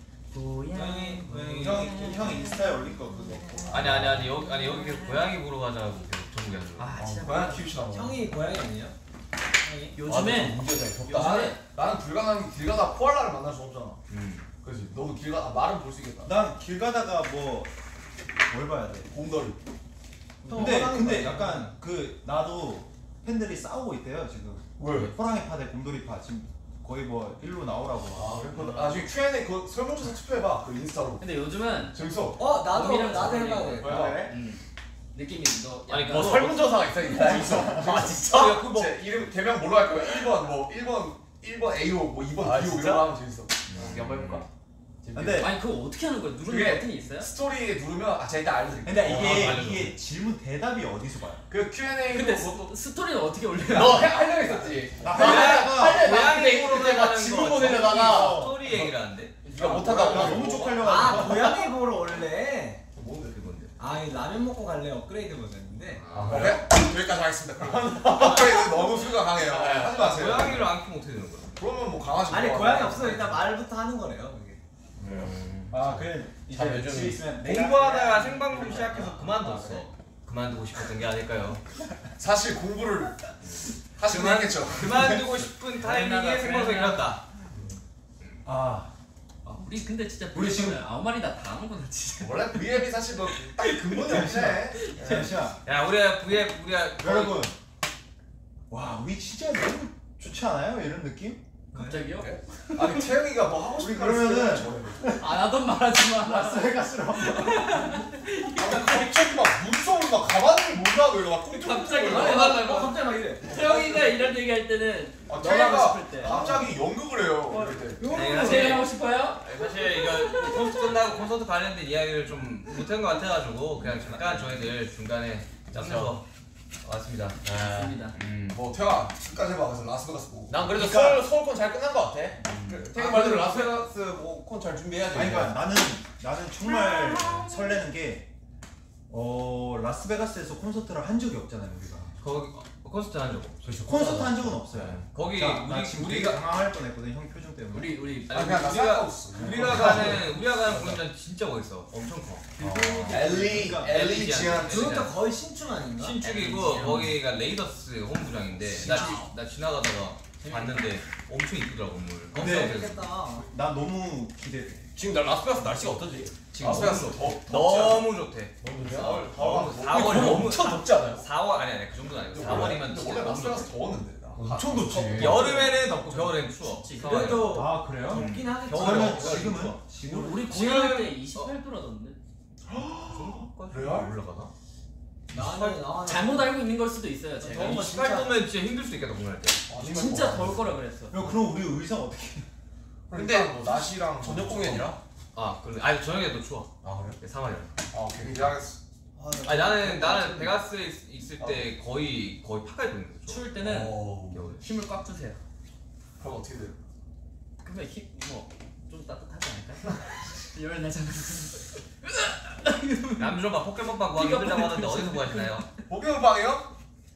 고양이 고양이 형, 형 인스타에 올릴 거 그거. 아니 아니 아니 여기 아니 여기 계속 고양이 보러 가자고 계속 전국이 하는 거. 아 어, 진짜 고양이 키우시나 봐. 형이 고양이 아니에요? 형이? 요즘에 문제다 덥다 나는 나는 길 가는 길 가다 코알라를 만날 수 없잖아. 음. 그렇지. 너도 길 가다 말은 볼 수 있겠다. 난 길 가다가 뭐 뭘 봐야 돼? 곰돌이. 근데 호랑이 근데 봐야 약간 그 나도 팬들이 싸우고 있대요 지금. 왜? 호랑이 파 대 곰돌이 파 지금 거의 뭐 일로 나오라고. 아, 그래? 나중에 큐 앤 에이 그 설문조사 투표해봐. 그 인스타로. 근데 요즘은 재밌어. 어 나도 몸이랑 나도 잘 해봐야 어울리고. 돼. 아, 그래? 음, 느낌이 너 아니, 약간 뭐 뭐 설문조사가 있어 있어 아 진짜? 야, 그 뭐. 제 이름 개명 뭘로 할 거야? 일 번 뭐 일 번 일 번 에이오 뭐 이 번 아, 비오 진짜? 이런 거 하면 재밌어. 한번 해볼까? 근데 아니 그거 어떻게 하는 거야? 누르는 그게- 버튼이 있어요? 스토리에 누르면 아 제가 일단 알려드릴게요. 근데 이게 어, 알려줘. 이게 질문 대답이 어디서 봐요? 그 큐 앤 에이도 근데 그것도 스, 스토리는 어떻게 올려요? 너 해- 하려고 했었지 나 하려다가 하려다가 고양이 보러 그때 막 가는 질문 거 보내려다가 스토리 얘기를 하는데. 네가 못하다고 나 너무 쪽팔려가지고. 아 고양이 보러 올래. 뭔데? 그건데. 아 이 라면 먹고 갈래 업그레이드 버전인데. 아 그래? 여기까지 하겠습니다. 그럼 업그레이드 너무 수가 강해요. 하지 마세요. 고양이를 안 키우면 어떻게 되는 거야? 그러면 뭐 강아지. 아니 뭐 고양이 하나. 없으면 일단 말부터 하는 거래요 그게. 아 그래 이제 참 요즘 집에 있으면 내가 공부하다가 생방송 시작해서 그만뒀어. 그만두고 싶었던 게 아닐까요? 사실 공부를 하시긴 그만- 했겠죠. 그만두고 싶은 타이밍에 그래, 생방송이 그래. 일어났다. 아 아, 우리 근데 진짜 우리 지금- 아무 말이나 다 하는구나 진짜. 원래 브이앱이 사실 뭐 딱 근본이 없네. 잠시만 야 우리가 부에 우리가 여러분 와 우리 진짜 너무 좋지 않아요 이런 느낌? 갑자기요? 아니 태영이가 뭐 하고 싶은 거 우리 그러면은- 있으면 안 하던 말 하지 마. 라스베가스로 아니 갑자기 막 무서운 막 가만히 못하고 이러 막 꽁꽁 갑자기 꽁꽁 어, 이러고. 맞아, 맞아. 갑자기 막 이래. 태영이가 이런 얘기 할 때는 아, 너랑 태영이가 하고 싶을 때. 갑자기 연극을 해요. 이럴 때. 네, 태영이 사실 하고 싶어요? 사실 이거 콘서트 끝나고 콘서트 관련된 이야기를 좀 못한 것 같아가지고 그냥 잠깐 저희들 중간에 짬내서 왔습니다. 맞습니다. 음. 뭐 태영아 끝까지 해봐. 그래서 라스베가스 보고. 난 그래도 그러니까- 서울 서울권 잘 끝난 것 같아 그 태국 말대로 라스베가스 뭐콘 잘 준비해야지 아니 그러니까 나는 나는 정말 설레는 게 어, 라스베가스에서 콘서트를 한 적이 없잖아요 우리가. 거기 콘서트 한 적 없어. 콘서트 한 적은 없어요. 거기 자, 나 우리 지금 우리가 당황할 뻔했거든 형 표정 때문에. 우리 우리 아니, 아 그냥 나 우리가 상관없어. 우리가 가는 우리가 가는 공연장 진짜 멋있어. 엄청 커. 엘리 엘리 엘리 지안. 그것도 거의 신축 아닌가? 신축이고 거기가 레이더스 홈구장인데 나, 지- 나 지나가다가 봤는데 엄청 이쁘더라 건물. 근데 좋겠다. 나 너무 기대돼. 지금 나 라스베가스 날씨가 어떠지? 지금 라스베가스 더 너무 좋대. 너무 더워. 너무 더워. 사월 거의 너무 엄청 덥지 않아요? 사월 아니 아니 그 정도는 아니고 사월이면 근데 진짜 원래 너무 라스베가스 좋대. 더웠는데 나. 엄청 덥지. 여름에는 덥고 겨울에는 추워. 춥지. 그래도 아 그래요? 덥긴 하겠지. 겨울에 그러면 먹어야 지금은 좋아. 지금 우리 지금- 공연할 때 이십팔 도라던데. 레알? 올라가나? 나는 아, 잘못 알고 있는 걸 수도 있어요. 제가 더운 거 이십팔 도면 진짜 힘들 수 있겠다 공연할 때. 진짜 더울 거라 그랬어. 야, 그럼 우리 의상 어떻게? 근데 뭐 낮이랑 저녁 공연이라? 아 그래. 아니 저녁에 또 추워. 아 그래? 사월이라. 아 오케이 이해하겠어. 아, 아니 나는 나는 베가스에 있- 있을 때 거의 거의 파카 입고 있는 거죠. 추울 때는 어. 겨울에. 힘을 꽉 주세요. 그럼 어떻게 돼요? 그러면 힘뭐좀 따뜻하지 않을까? 열 나잖아. 남주로만 포켓몬빵 구하기 힘들다고 하는데 어디서 구하시나요? 포켓몬빵이요?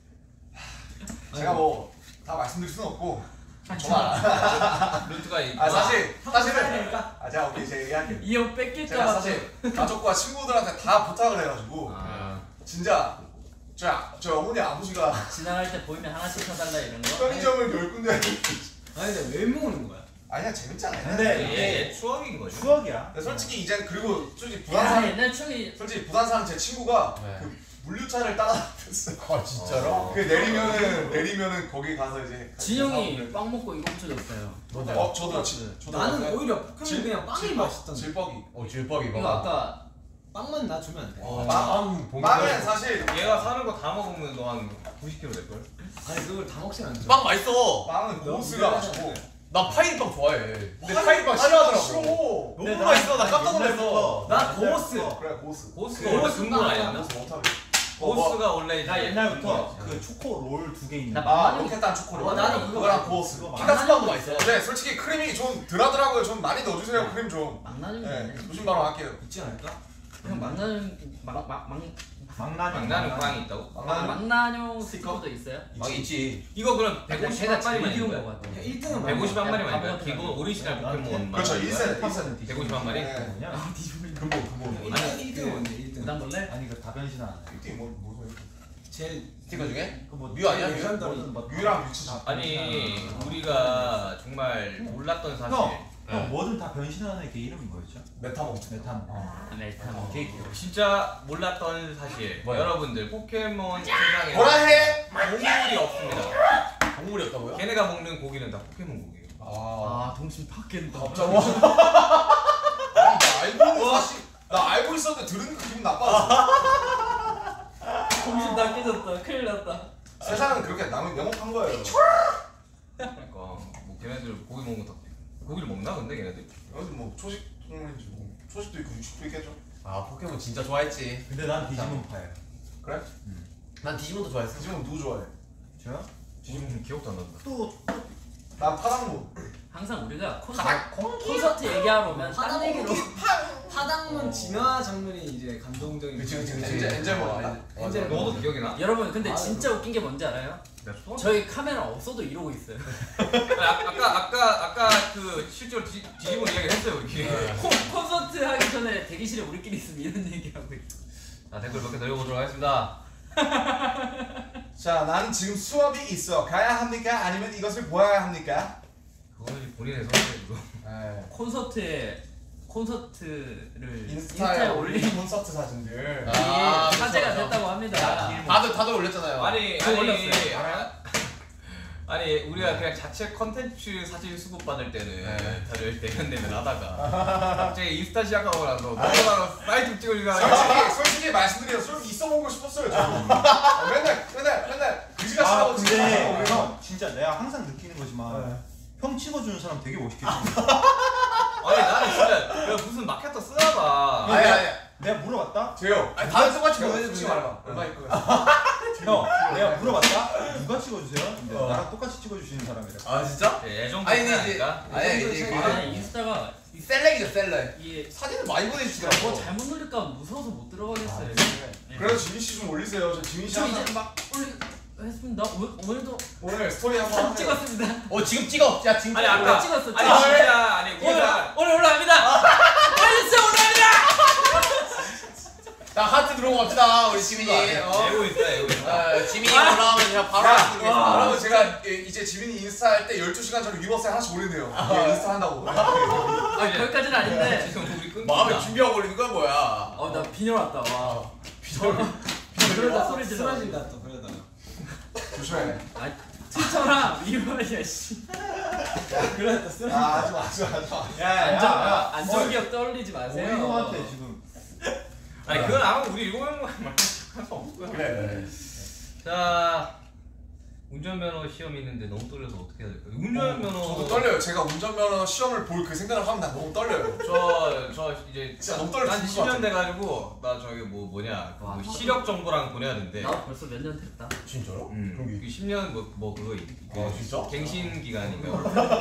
제가 뭐 다 말씀드릴 수는 없고 저만 루트가 이 아 사실 사실은 되니까. 아 제가 오케이 제가 얘기할게요. 이 형 제가 뺏길까봐. 사실 가족과 친구들한테 다 부탁을 해가지고 아, 진짜 저희 아- 저희 어머니 아버지가 지나갈 때 보이면 하나씩 사달라 이런 거. 편의점을 열 군데 아니 근데 왜 모으는 거야? 아니야 재밌잖아요. 근데 이게 옛 추억인 거죠. 추억이야. 근데 솔직히 이제 그리고 솔직히 부산 야 사는 옛날 추억이 솔직히 부산 사는 제 친구가 네. 그 물류차를 따라다녔어요. 아 진짜로? 그 내리면은 내리면은 거기 가서 이제 진영이 빵 먹고 이거 훔쳐줬어요. 뭔데? 어 저도 지- 저도 나는 먹어요. 오히려 포켓몬 질- 그냥 빵이 질뻑, 맛있던데. 질뻑이. 어 질퍽이 이거 봐봐. 아까 빵만 나 주면 안 돼. 어, 빵 봉 빵은 사실 얘가 사는 거 다 먹으면 너 한 구십 킬로그램 될 걸. 아니 그걸 다 먹진 않죠. 빵 맛있어. 빵은 고수가 맛있고 나 파인빵 좋아해. 근데 파인- 파인빵 아니, 싫어하더라고. 싫어. 너무 맛있어. 나 깜짝 놀랐어. 나 고스. 그래 고수. 고스가 원래 근본 아니었나? 고수 못하게. 고스가 원래 이제 나 옛날부터 그 초코 롤 두 개 있는. 나 거. 아 빵이- 로켓단 초콜릿. 어, 나는 그거 그거랑 말고 고수. 그거 피카스빵도 맛있어. 네 솔직히 크림이 좀 덜하더라고요. 좀 많이 넣어주세요 크림 좀. 망나뇽이 네 있네. 조심 바로 할게요. 있지 않을까? 형 망나뇽 망망 망나뇽. 망나뇽 빵이 있다고? 망나뇽 망나뇽 스티커도 있어요? 빵 있지. 이거 그럼 백오십 한 마리 제일 귀여운 만인 거 거야? 같아. 일 등은 백오십 한 마리 야, 만인 거야? 바보 기본 오리지널 포켓몬 그렇죠 말하는 일 거야? 세트 일 세트. 백오십 한 마리? 네. 뭐냐? 근본 근본. 아니, 일 등은 뭔데? 일 등. 부담 볼래? 아니 그 다 변신하는. 이게 뭐 뭐예요? 제일 스티커 중에? 그뭐 뮤 아니야, 뮤? 유랑 유치. 아니 우리가 정말 몰랐던 사실 형, 형 뭐든 다 변신하는 게 이름이 뭐였죠? 메타몬. 메타몬. 아, 메타 뭐. 케이크. 진짜 몰랐던 사실 뭐야? 여러분들 포켓몬 세상에 뭐라 해? 동물이 없습니다. 동물이 없다고요? 걔네가 먹는 고기는 다 포켓몬 고기예요. 아 아 동심 파괴된다. 갑자기. 아니 나 알고 있는 사실 나 알고 있었는데 들으니까 기분 나빠졌어. 동심 다 깨졌다. 큰일 났다. 세상은 그렇게 남을 영업한 거예요. 그러니까 뭐 걔네들 고기 먹는 거 다 고기를 먹나 근데 걔네들? 여기 뭐 초식 동물인지 뭐 초식도 있고 육식도 있겠죠. 아 포켓몬 진짜 좋아했지. 근데 난 디지몬파예요. 그래? 난 디지몬도 좋아했어. 디지몬 누구 좋아해? 저요? 지금 기억도 안 난다. 또 난 파당몬. 항상 우리가 콘서트, 콘서트 얘기하러 오면 딴 얘기로 파당문 진화 장면이 이제 감동적인. 그치, 그치, 그치. 엔젤 엔젤몬 알아? 엔젤 너도 기억이 나? 여러분 근데 아, 진짜 웃긴 게 뭔지 알아요? 내가 초등 저희 카메라 없어도 이러고 있어요. 아, 아까 아까 아까 그 실제로 디, 디지몬 이야기 했어요 우리. 콘, 콘서트 하기 전에 대기실에 우리끼리 있으면 이런 얘기하고 있어. 자 댓글 몇 개 더 읽어보도록 하겠습니다. 자 나는 지금 수업이 있어. 가야 합니까? 아니면 이것을 보아야 합니까? 그거는 본인의 선택이고. 네. 콘서트에 콘서트를 인스타에 인스타에 올린 올린 콘서트 사진들. 아, 이게 그쵸, 화제가 그쵸. 됐다고 합니다. 다들 다들 올렸잖아요. 아니 그거 아니 올렸어요. 아, 아니 우리가 그냥 자체 컨텐츠 사진 수급 받을 때는 네. 다들 대면대면 하다가 갑자기 인스타 시작하고 나서 너무나 사이트 찍으려고 솔직히 솔직히 말씀드려요. 술 있어 보고 싶었어요. 저는. 어, 맨날 맨날 맨날 그지같이 아 하고 근데 찍어요. 형 진짜 내가 항상 느끼는 거지만 네. 형 찍어주는 사람 되게 멋있겠지. 아니 나는 진짜 내가 무슨 마케터 쓰나봐. 아니 아니. 내가 물어봤다. 제요. 아니 다들 똑같이 제가 보내주는 솔직히 거야. 말해봐. 얼마 입고 형 내가 물어봤다. 누가 찍어주세요? 근데 어. 나랑 똑같이 찍어주시는 사람이래. 아 진짜? 네, 애정 아니 표현 근데 이제 아닐까? 아니 이제 아니 그 인스타가 이 셀렉이죠 셀렉. 이게 사진을 많이 뭐 보내주시더라고. 잘못 누를까 무서워서 못 들어가겠어요. 네. 그래서 지민 씨 좀 올리세요. 저 지민 씨 저 항상 이제 막 올리 했습니다. 오늘, 오늘도 오늘 스토리 한번 사진 하세요. 찍었습니다. 어 지금 찍어. 야 지금 아니 찍어. 아까 찍었어, 아니 찍었어. 진짜 아니 오늘 우리가 오늘 올라갑니다. 오늘 진짜 올라갑니다. 자 하트 들어오고 갑시다 우리 지민이. 어? 애고 있어 애고 있어. 어, 지민이 올라오면 그냥 바로 하트 야, 들어오겠습니다. 여러분 제가 예, 이제 지민이 인스타 할 때 열두 시간 전에 유머세 하나씩 올린대요. 예, 인스타 한다고. 아 거기까지는 아닌데. 지금 우리 끊. 마음에 준비하고 올리는 건 뭐야? 어나 빈혈 왔다. 와. 빈혈. 그러다 소리 질러. 쓰러진다 또 그러다가. 조심해. 아 트위터랑 이거야 씨. 그러다 쓰러진다. 아, 하지 마, 하지 마, 하지 마. 안전 안전 기억 떠올리지 마세요. 어이구 같아 지금. 아니 그건 아무 우리 일곱 명만 말할 수 없고요. 그래. 자 운전면허 시험이 있는데 너무 떨려서 어떻게 해야 될까요? 운전면허 저도 떨려요. 제가 운전면허 시험을 볼 그 생각을 하면 나 너무 떨려요. 저, 저 이제 진짜 너무 떨려 난 죽을 것 십 년 같아. 돼가지고 나 저기 뭐 뭐냐 그 와, 뭐 시력 정보랑 보내야 되는데 나 벌써 몇 년 됐다. 진짜로? 음, 그런 게 그 십 년 뭐, 뭐 그거 있- 그 아, 진짜? 갱신 기간인가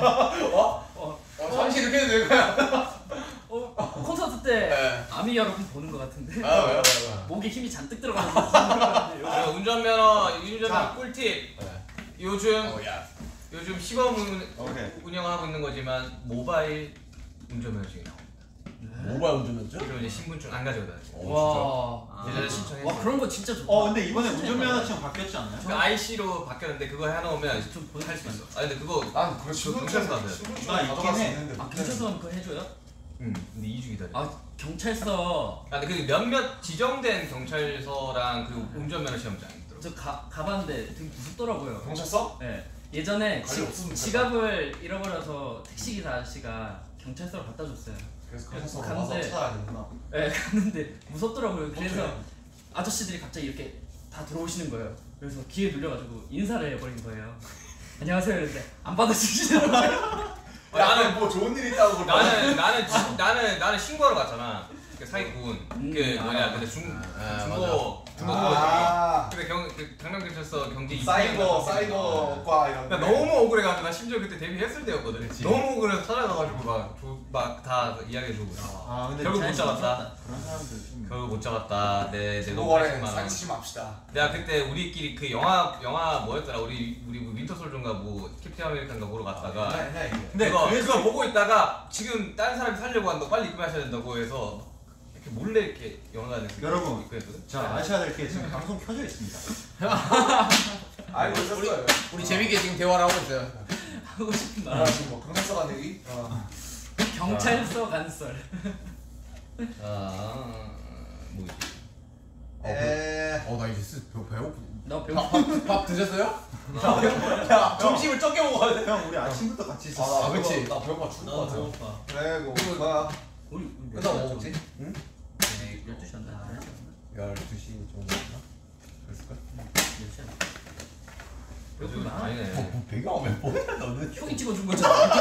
어 잠시 이렇게 해도 될 거야. 어 콘서트 때 네. 아미 여러분 보는 것 같은데. 아 왜요 왜요? 목에 힘이 잔뜩 들어가는 거 같은데. 그래서 운전면허 운전면허 자. 꿀팁 네. 요즘 어야. 요즘 시범 운, 오케이. 운영하고 있는 거지만 모바일 운전면허증이 나옵니다. 모바일 운전면허? 그리고 이제 신분증 안 가져다 와. 예전에 신청했어. 와 그런 거 진짜 좋다. 어 근데 이번에 운전면허 시험 바뀌었지 않나요? 그 아이씨로 바뀌었는데 그거 해놓으면 좀 할 수 보여줄 있어. 아 근데 그거 난 그래 경찰서 가면 돼. 신분증 아, 가져갈 있긴 수 해. 있는데. 아 못 경찰서는 그거 해줘요? 응 근데 이 주 기다려. 아 경찰서 아 근데 그 몇몇 지정된 경찰서랑 그 운전면허 시험장 있더라고. 저 가 가봤는데 되게 무섭더라고요. 경찰서? 네. 예전에 관리 지, 없으면 지갑을 잃어버려서 택시기사 아저씨가 경찰서로 갖다 줬어요. 그래서 경찰서 갔는데- 와서 찾아야 되는구나. 네, 갔는데 무섭더라고요. 그래서 어떡해. 아저씨들이 갑자기 이렇게 다 들어오시는 거예요. 그래서 귀에 눌려가지고 인사를 해버린 거예요. 안녕하세요 이랬는데 안 받아주시더라고요. 아, 나는 뭐 좋은 일 있다고 그러고. 나는 나는 지- 나는 나는 신고하러 갔잖아. 그 사기꾼 음, 그 아, 뭐냐 근데 중 아, 중고 중고 아, 근데 경그 강남경찰서 경제 사이버 사이버과 이런. 나 너무 억울해가지고 나 심지어 그때 데뷔했을 때였거든. 너무 억울해서 찾아가가지고 막 다 이야기해주고. 아 근데 결국 못 잘 잡았다. 잡았다. 그런 사람들 좀. 결국 못 잡았다. 내내 너무 중고거래 팔십만 원. 사기치지 맙시다. 내가 그때 우리끼리 그 영화 영화 뭐였더라? 우리 우리 뭐 윈터솔저인가 뭐 캡틴 아메리칸가 보러 갔다가. 네, 네. 근데 그거, 그거 보고 있다가 지금 다른 사람이 살려고 한다 빨리 입금하셔야 된다고 해서 이렇게 몰래 이렇게 영화관에 여러분. 입금했거든. 자 아셔야 될 게 지금 방송 켜져 있습니다. 알고 있었어요. 우리 재밌게 지금 대화를 하고 있어요. 하고 싶은 말. 아, 지금 뭐 경찰서 간 얘기? 경찰서 간썰. 아 뭐지? 에. 어나 이제 쓰 배- 배고프. 나 배고. 밥, 밥, 밥 드셨어요? 야 점심을 적게 먹어야 돼. 형 우리 아침부터 같이 있었어. 아, 그치. 나 배고파 죽을 것 같아. 배고파. 그래, 뭐 뭐야? 우리 끝나고 뭐 먹지? 응? 열두 시 한다. 열두 시 정도 됐나? 그랬을걸? 몇 시야? 요즘 배고프면 아니네. 뭐 배가 왜 뭐야 너는? 형이 찍어준 거잖아.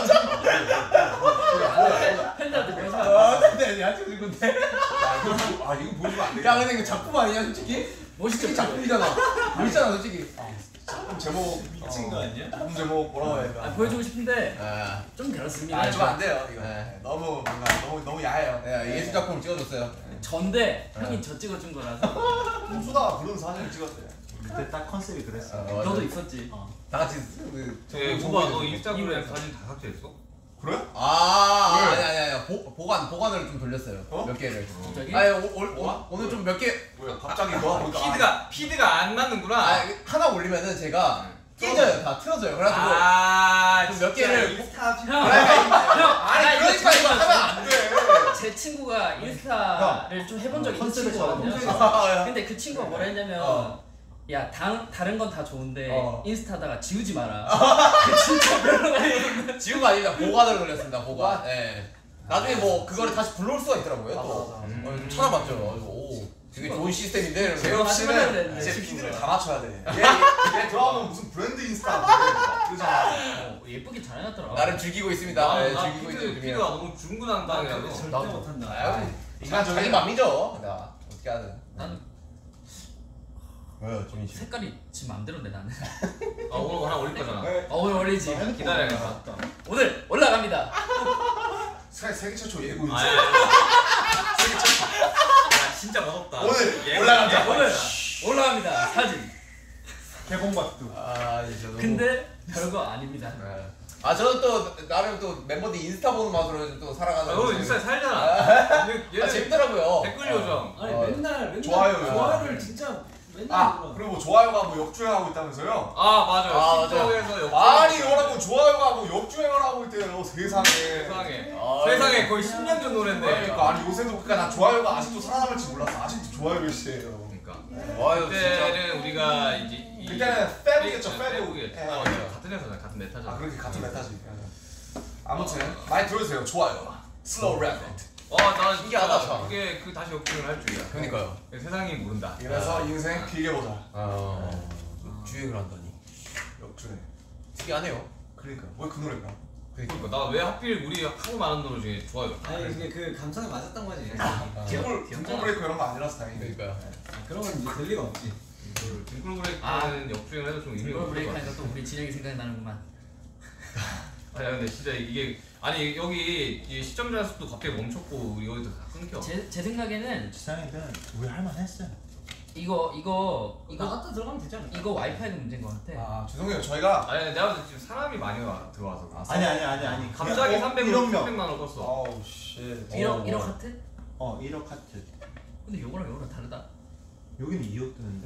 팬들한테 보여주면 안 돼. 아 근데 내가 찍어준 건데? 야, 이거 보- 아 이거 보여주면 안 돼. 야 근데 이거 작품 아니냐 솔직히? 멋있게 작품이잖아. 멋있잖아 솔직히. 작품 제목 미친 거 아니야? 작품 제목 뭐라고 해야 아, 되나? 보여주고 싶은데 아, 좀 그렇습니다. 아, 좀안 돼요 이거. 네. 너무 뭔가 너무 너무 야해요. 네, 예술 작품을 찍어줬어요. 전데 형이 저 찍어준 거라서 홍수다가 부른 사진을 찍었대. 그때 딱 컨셉이 그랬어. 어, 맞아. 너도 있었지. 다 같이 그 제 우바 너 인스타그램 사진 다 삭제했어? 그래? 아, 왜? 아니 아니 아니 보, 보관 보관을 좀 돌렸어요. 어? 몇 개를. 저기 아니 오, 오, 오, 뭐야? 오늘 좀 몇 개. 뭐야 갑자기 너 보니까 피드가 피드가 안 맞는구나. 아 하나 올리면은 제가 깨져요, 다 틀어져요. 그래가지고 아, 좀 몇 개를. 인스타 형, 그러니까 형, 아니 나 그러니까 이거 하면 안 돼. 제 친구가 인스타를 좀 해본 적이 있는 컨셉을 친구거든요. 잡아보세요. 근데 그 친구가 뭐라 했냐면 어. 야 다, 다른 건 다 좋은데 어. 인스타다가 지우지 마라. 그 진짜 별로가 이러는데. 지우가 아니라 보관을 돌렸습니다. 보관. 예. 나중에 뭐 그거를 다시 불러올 수가 있더라고요. 또 맞아, 맞아. 음. 어, 좀 찾아봤죠. 그래서 오 되게 좋은 시스템인데. 이러면서. 재혁 하지 말아야 씨는 되는데, 이제 친구가. 피드를 다 맞춰야 돼. 얘, 얘, 얘 들어가면 무슨 브랜드 인스타 그러잖아. 어, 예쁘게 잘 해놨더라. 나름 즐기고 있습니다. 나, 예, 나 즐기고 피드, 있는 피드가 중이에요. 너무 중구난방이라서. 절대 나도. 못한다. 아, 인간적인- 자기 맘이죠. 나 어떻게 하든. 나는 왜요, 지민 씨? 색깔이 지 맘대로인데 나는. 아 오늘 하나 올릴 거잖아. 어, 오늘 올리지. 기다려야겠다. 오늘 올라갑니다. 세, 세계 최초 예고 인스. 아, 야, 야, 야, 진짜 무섭다. 오늘 얘가- 올라간다. 얘가 오늘 있다. 올라갑니다. 사진. 개봉박두. 아 이제 너무. 근데 별거 아닙니다. 네. 아 저는 또 나름 또 멤버들 인스타 보는 맛으로 또 살아가는. 아, 너 인스타에 살잖아. 얘- 아 얘는 재밌더라고요. 댓글 요정. 아니 어. 맨날 맨날 좋아요, 좋아요를 진짜 맨날 아 눌러. 그리고 뭐 좋아요가 뭐 역주행하고 있다면서요? 아 맞아요. 아, 맞아요. 틱톡에서 역주행. 아니 여러분 좋아요가 뭐 역주행을 하고 있대요 세상에. 세상에. 아, 세상에 거의 십 년 전 노래인데. 그러니까 아니 요새도 그러니까 나 좋아요가 아직도 살아남을지 몰랐어. 아직도 좋아요 몇시에요. 그러니까. 좋아요 진짜. 그때는 우리가 이제 이- 그때는 페북이었죠, 네, 페북. 페북이었죠. 예. 아, 맞아요. 같은 회사잖아. 같은 메타잖아. 아 그렇게 같은 메타지. 아무튼 많이 들어주세요. 좋아요. 슬로우 랩. 와, 나 신기하다, 진짜 참. 그게 그 다시 역주행을 할 줄이야. 그러니까요. 세상이 모른다. 이래서 인생 길게 보자. 어. 주행을 한다니. 역주행. 특이하네요. 그러니까 왜 그 노래가? 그러니까 나 왜 하필 우리 하고 많은 노래 중에 좋아요. 아니 근데 그 감성에 맞았던 거지. 등골 등골 브레이크 이런 거 아니라서 다행이네. 그러니까요. 아, 그런 건 이제 될 리가 없지. 딩클 아. 브레이크는 역주행을 해도 좀 의미가 이걸 없을 것 브레이크 같아. 하니까 또 우리 진영이 생각이 나는구만. 아니 근데 진짜 이게 아니 여기 이 시청자 수도 갑자기 멈췄고 여기서 다 끊겨. 제, 제 생각에는 지상이는 우리 할만했어요. 이거 이거 이거 나갔다 들어가면 되지 않을까? 이거 와이파이가 문제인 것 같아. 아 죄송해요. 저희가 아니 내가 봤을 때 지금 사람이 많이 와, 들어와서 그래. 아니 아니 아니 아니. 갑자기 어, 삼백 일억 명. 삼백만 원 껐어. 아우 씨. 일억 어, 일억 어. 하트? 어 일억 하트. 근데 요거랑 요거랑 다르다. 여기는 이억 뜨는데.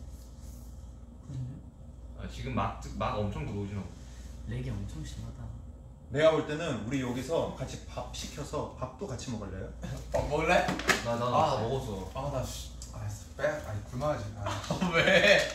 아, 지금 막 막 엄청 들어오시는. 렉이 엄청 심하다. 내가 볼 때는 우리 여기서 같이 밥 시켜서 밥도 같이 먹을래요? 밥 먹을래? 나나 아. 아까 먹었어. 아나 씨. 아 빼. 아니 굶어야지. 아. 왜?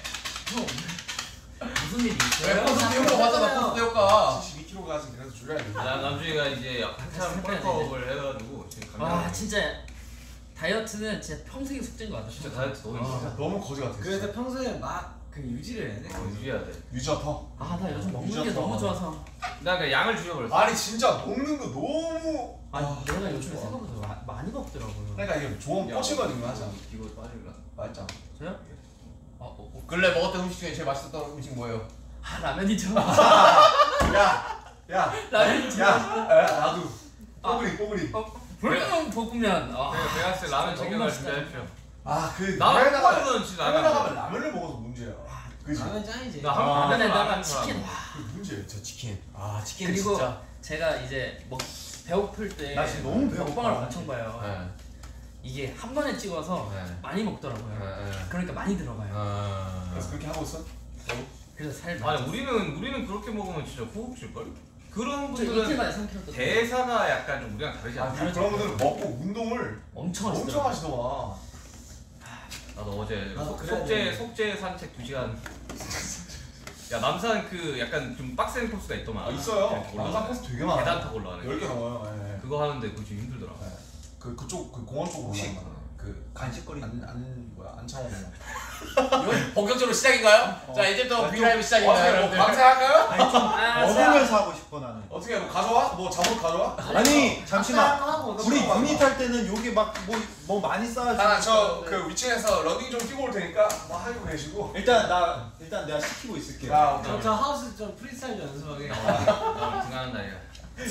무슨 일이 왜 있어요? 코스 배우고 맞아 코스 배우가. 칠십이 킬로그램까지 그래도 줄여야 돼. 나 남준이가 이제 한참 살 빼야 펄컵을 해가지고 지금 와 감량. 진짜 다이어트는 진짜 평생의 숙제인 것 같아. 진짜 다이어트 너무 아. 힘들어. 너무 거지 같아. 그래서 평소에 막 그 유지를 해야 돼. 어, 유지해야 돼. 유저터. 아나 요즘 먹는 게 유지하다. 너무 좋아서. 나 그냥 양을 줄여버렸어. 아니 진짜 먹는 거 너무. 아니 아, 내가 요즘에 좋아. 생각보다 마, 많이 먹더라고요. 그러니까 이게 좋은 야, 포시거든요 하자. 이거 빠질라. 맞죠? 저요? 어, 어, 어. 근래 먹었던 음식 중에 제일 맛있었던 음식 뭐예요? 아 라면이죠. 야, 야, 라면이죠. 야, 야, 나도. 아. 뽀글이, 뽀글이. 어, 불면 볶음면. 아, 내가 배웠을 때 라면 진짜 챙겨갈 너무 준비하십시오. 아, 그 나 해외 나가- 한국에서는 진짜 해외 라면. 나가면 라면을 먹어서 문제야. 그지? 라면 짱이지. 나 아, 한국 라면에다가 라면 치킨. 좋아하고. 그 문제예요. 저 치킨. 아 치킨 그리고 진짜. 제가 이제 먹 배고플 때 나 지금 너무 배고파. 먹방을 엄청 봐요. 네. 이게 한 번에 찍어서 네. 많이 먹더라고요. 네. 그러니까 많이 들어가요. 아. 그래서 그렇게 하고 있어? 그래서 살 아니 많이. 우리는 우리는 그렇게 먹으면 진짜 호흡질 걸. 그런 저 이틀 분들은 만에 삼 킬로 떴어요. 대사가 약간 좀 우리랑 다르지 아, 않아? 그 그런 분들은 먹고 운동을 엄청 엄청 하시더라고요. 하시더만. 나도 어제 나도 속, 그래야 속제 돼. 속제 산책 두 시간. 야 남산 그 약간 좀 빡센 코스가 있더만. 아, 있어요. 이렇게 올라가는. 남산 코스 되게 많아요. 계단 타고 올라가는. 열 개 넘어요. 예, 예. 그거 하는데 그거 좀 힘들더라. 네. 그 그쪽 그 공원 쪽으로 혹시 올라가는 그 간식거리. 안, 안 뭐야 안창호 공원. 이건 본격적으로 시작인가요? 자 이제부터 브이라이브 시작입니다 어떻게 뭐 여러분들. 방생할까요? 아니 좀 아, 먹으면서 하고 싶어 나는. 어떻게 뭐 가져와? 뭐 잠옷 가져와? 아니 잠시만. 하고 우리 유닛 할 때는 여기 막 뭐 뭐 많이 쌓아주고. 아저그 위층에서 러닝 좀 뛰고 올 테니까 뭐 하고 계시고. 일단 나 일단 내가 시키고 있을게요. 야, 저, 저 하우스 좀 프리스타일 좀 연습하게. 나 오늘 등하는 날이야.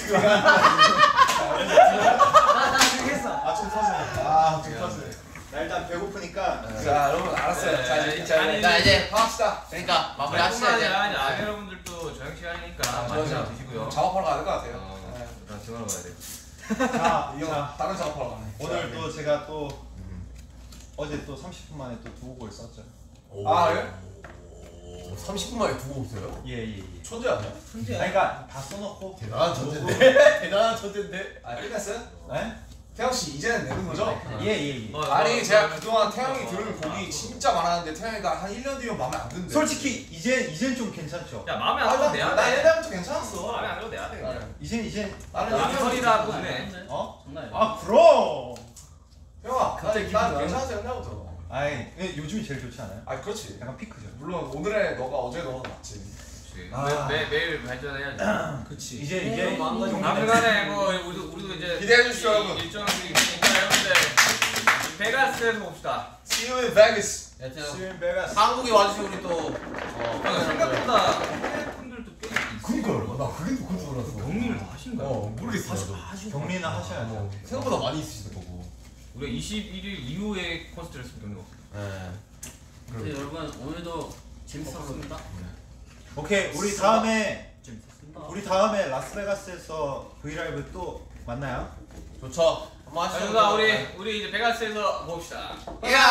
나나 되겠어. 아좀 터세. 아좀 터세. 나 일단 배고프니까. 자 여러분 알았어요. 네, 자 이제 자, 아니, 자 이제 합시다. 그러니까 마무리합시다 마무리하시죠. 이제. 아니 아니 여러분들도 저녁 시간이니까 아, 맛있게 맞아. 드시고요. 작업하러 가야 될 것 같아요. 어, 네. 일단 등하러 가야 돼. 자, 이거 자 다른 작업하러 가네. 오늘 또 제가 또 어제 또 삼십 분 만에 또 두 곡을 썼죠. 아, 예? 오, 삼십 분 만에 두고 없어요? 예예 예. 천재 아니야? 천재야. 아니, 그러니까 다 써놓고. 대단한 천재인데. 대단한 천재인데. 아 끝났어요? 네? 태영 씨 이제는 내는 거죠? 예예 예. 어, 아니 어, 제가 어, 그동안 태영이 들은 곡이 진짜 많았는데 태영이가 한 일 년 뒤면 마음에 안 든대. 솔직히 이제 이젠 좀 괜찮죠. 야 마음에 안 아, 들면 나, 내야 나 돼. 옛날부터 괜찮았어. 마음에 안 들면 내야 돼. 그냥. 이젠 이젠 나는 아, 옛날부터 소리다 괜찮았어. 보네. 어? 장난 아니야. 아 그럼. 태영아, 갑자기 난, 난 기분 괜찮았어 옛날부터. 아이 예, 요즘이 제일 좋지 않아요? 아 그렇지. 약간 피크죠. 물론 오늘의 너가 어제 너가 낫지. 그렇지. 아. 매, 매, 매일 발전해야지. 그렇지. 이제 네, 이제 마음가짐. 아무간에 뭐 우리도 우리도 이제 기대해 주십시오, 이- 여러분. 일정을 있으니까 여러분들 베가스에서 봅시다. See you in Vegas. 여튼 스윈 베가스. 한국에 와주신 우리 또 어, 아, 생각보다 해외 분들도 꽤 있어. 그니까요. 나 그게 그건 줄 알았어. 격리를 다 하신 거야. 어 모르겠어. 나도. 격리는 하셔야죠. 생각보다 많이 있으시던 거고. 우리가 이십일 일 이후에 콘서트를 했으면 격리가 없어. 네. 근데 여러분 오늘도 재밌었습니다. 오케이 우리 다음에 재밌었습니다. 우리 다음에 라스베가스에서 브이라이브 또 만나요. 좋죠. 한번 하시죠. 알겠습니다. 우리 우리 이제 베가스에서 봅시다. 이야.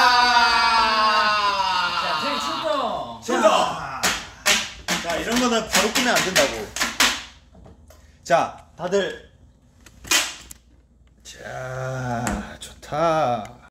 자, 저희 출동. 자, 자 이런 거는 바로 끄면 안 된다고. 자 다들 자 좋다.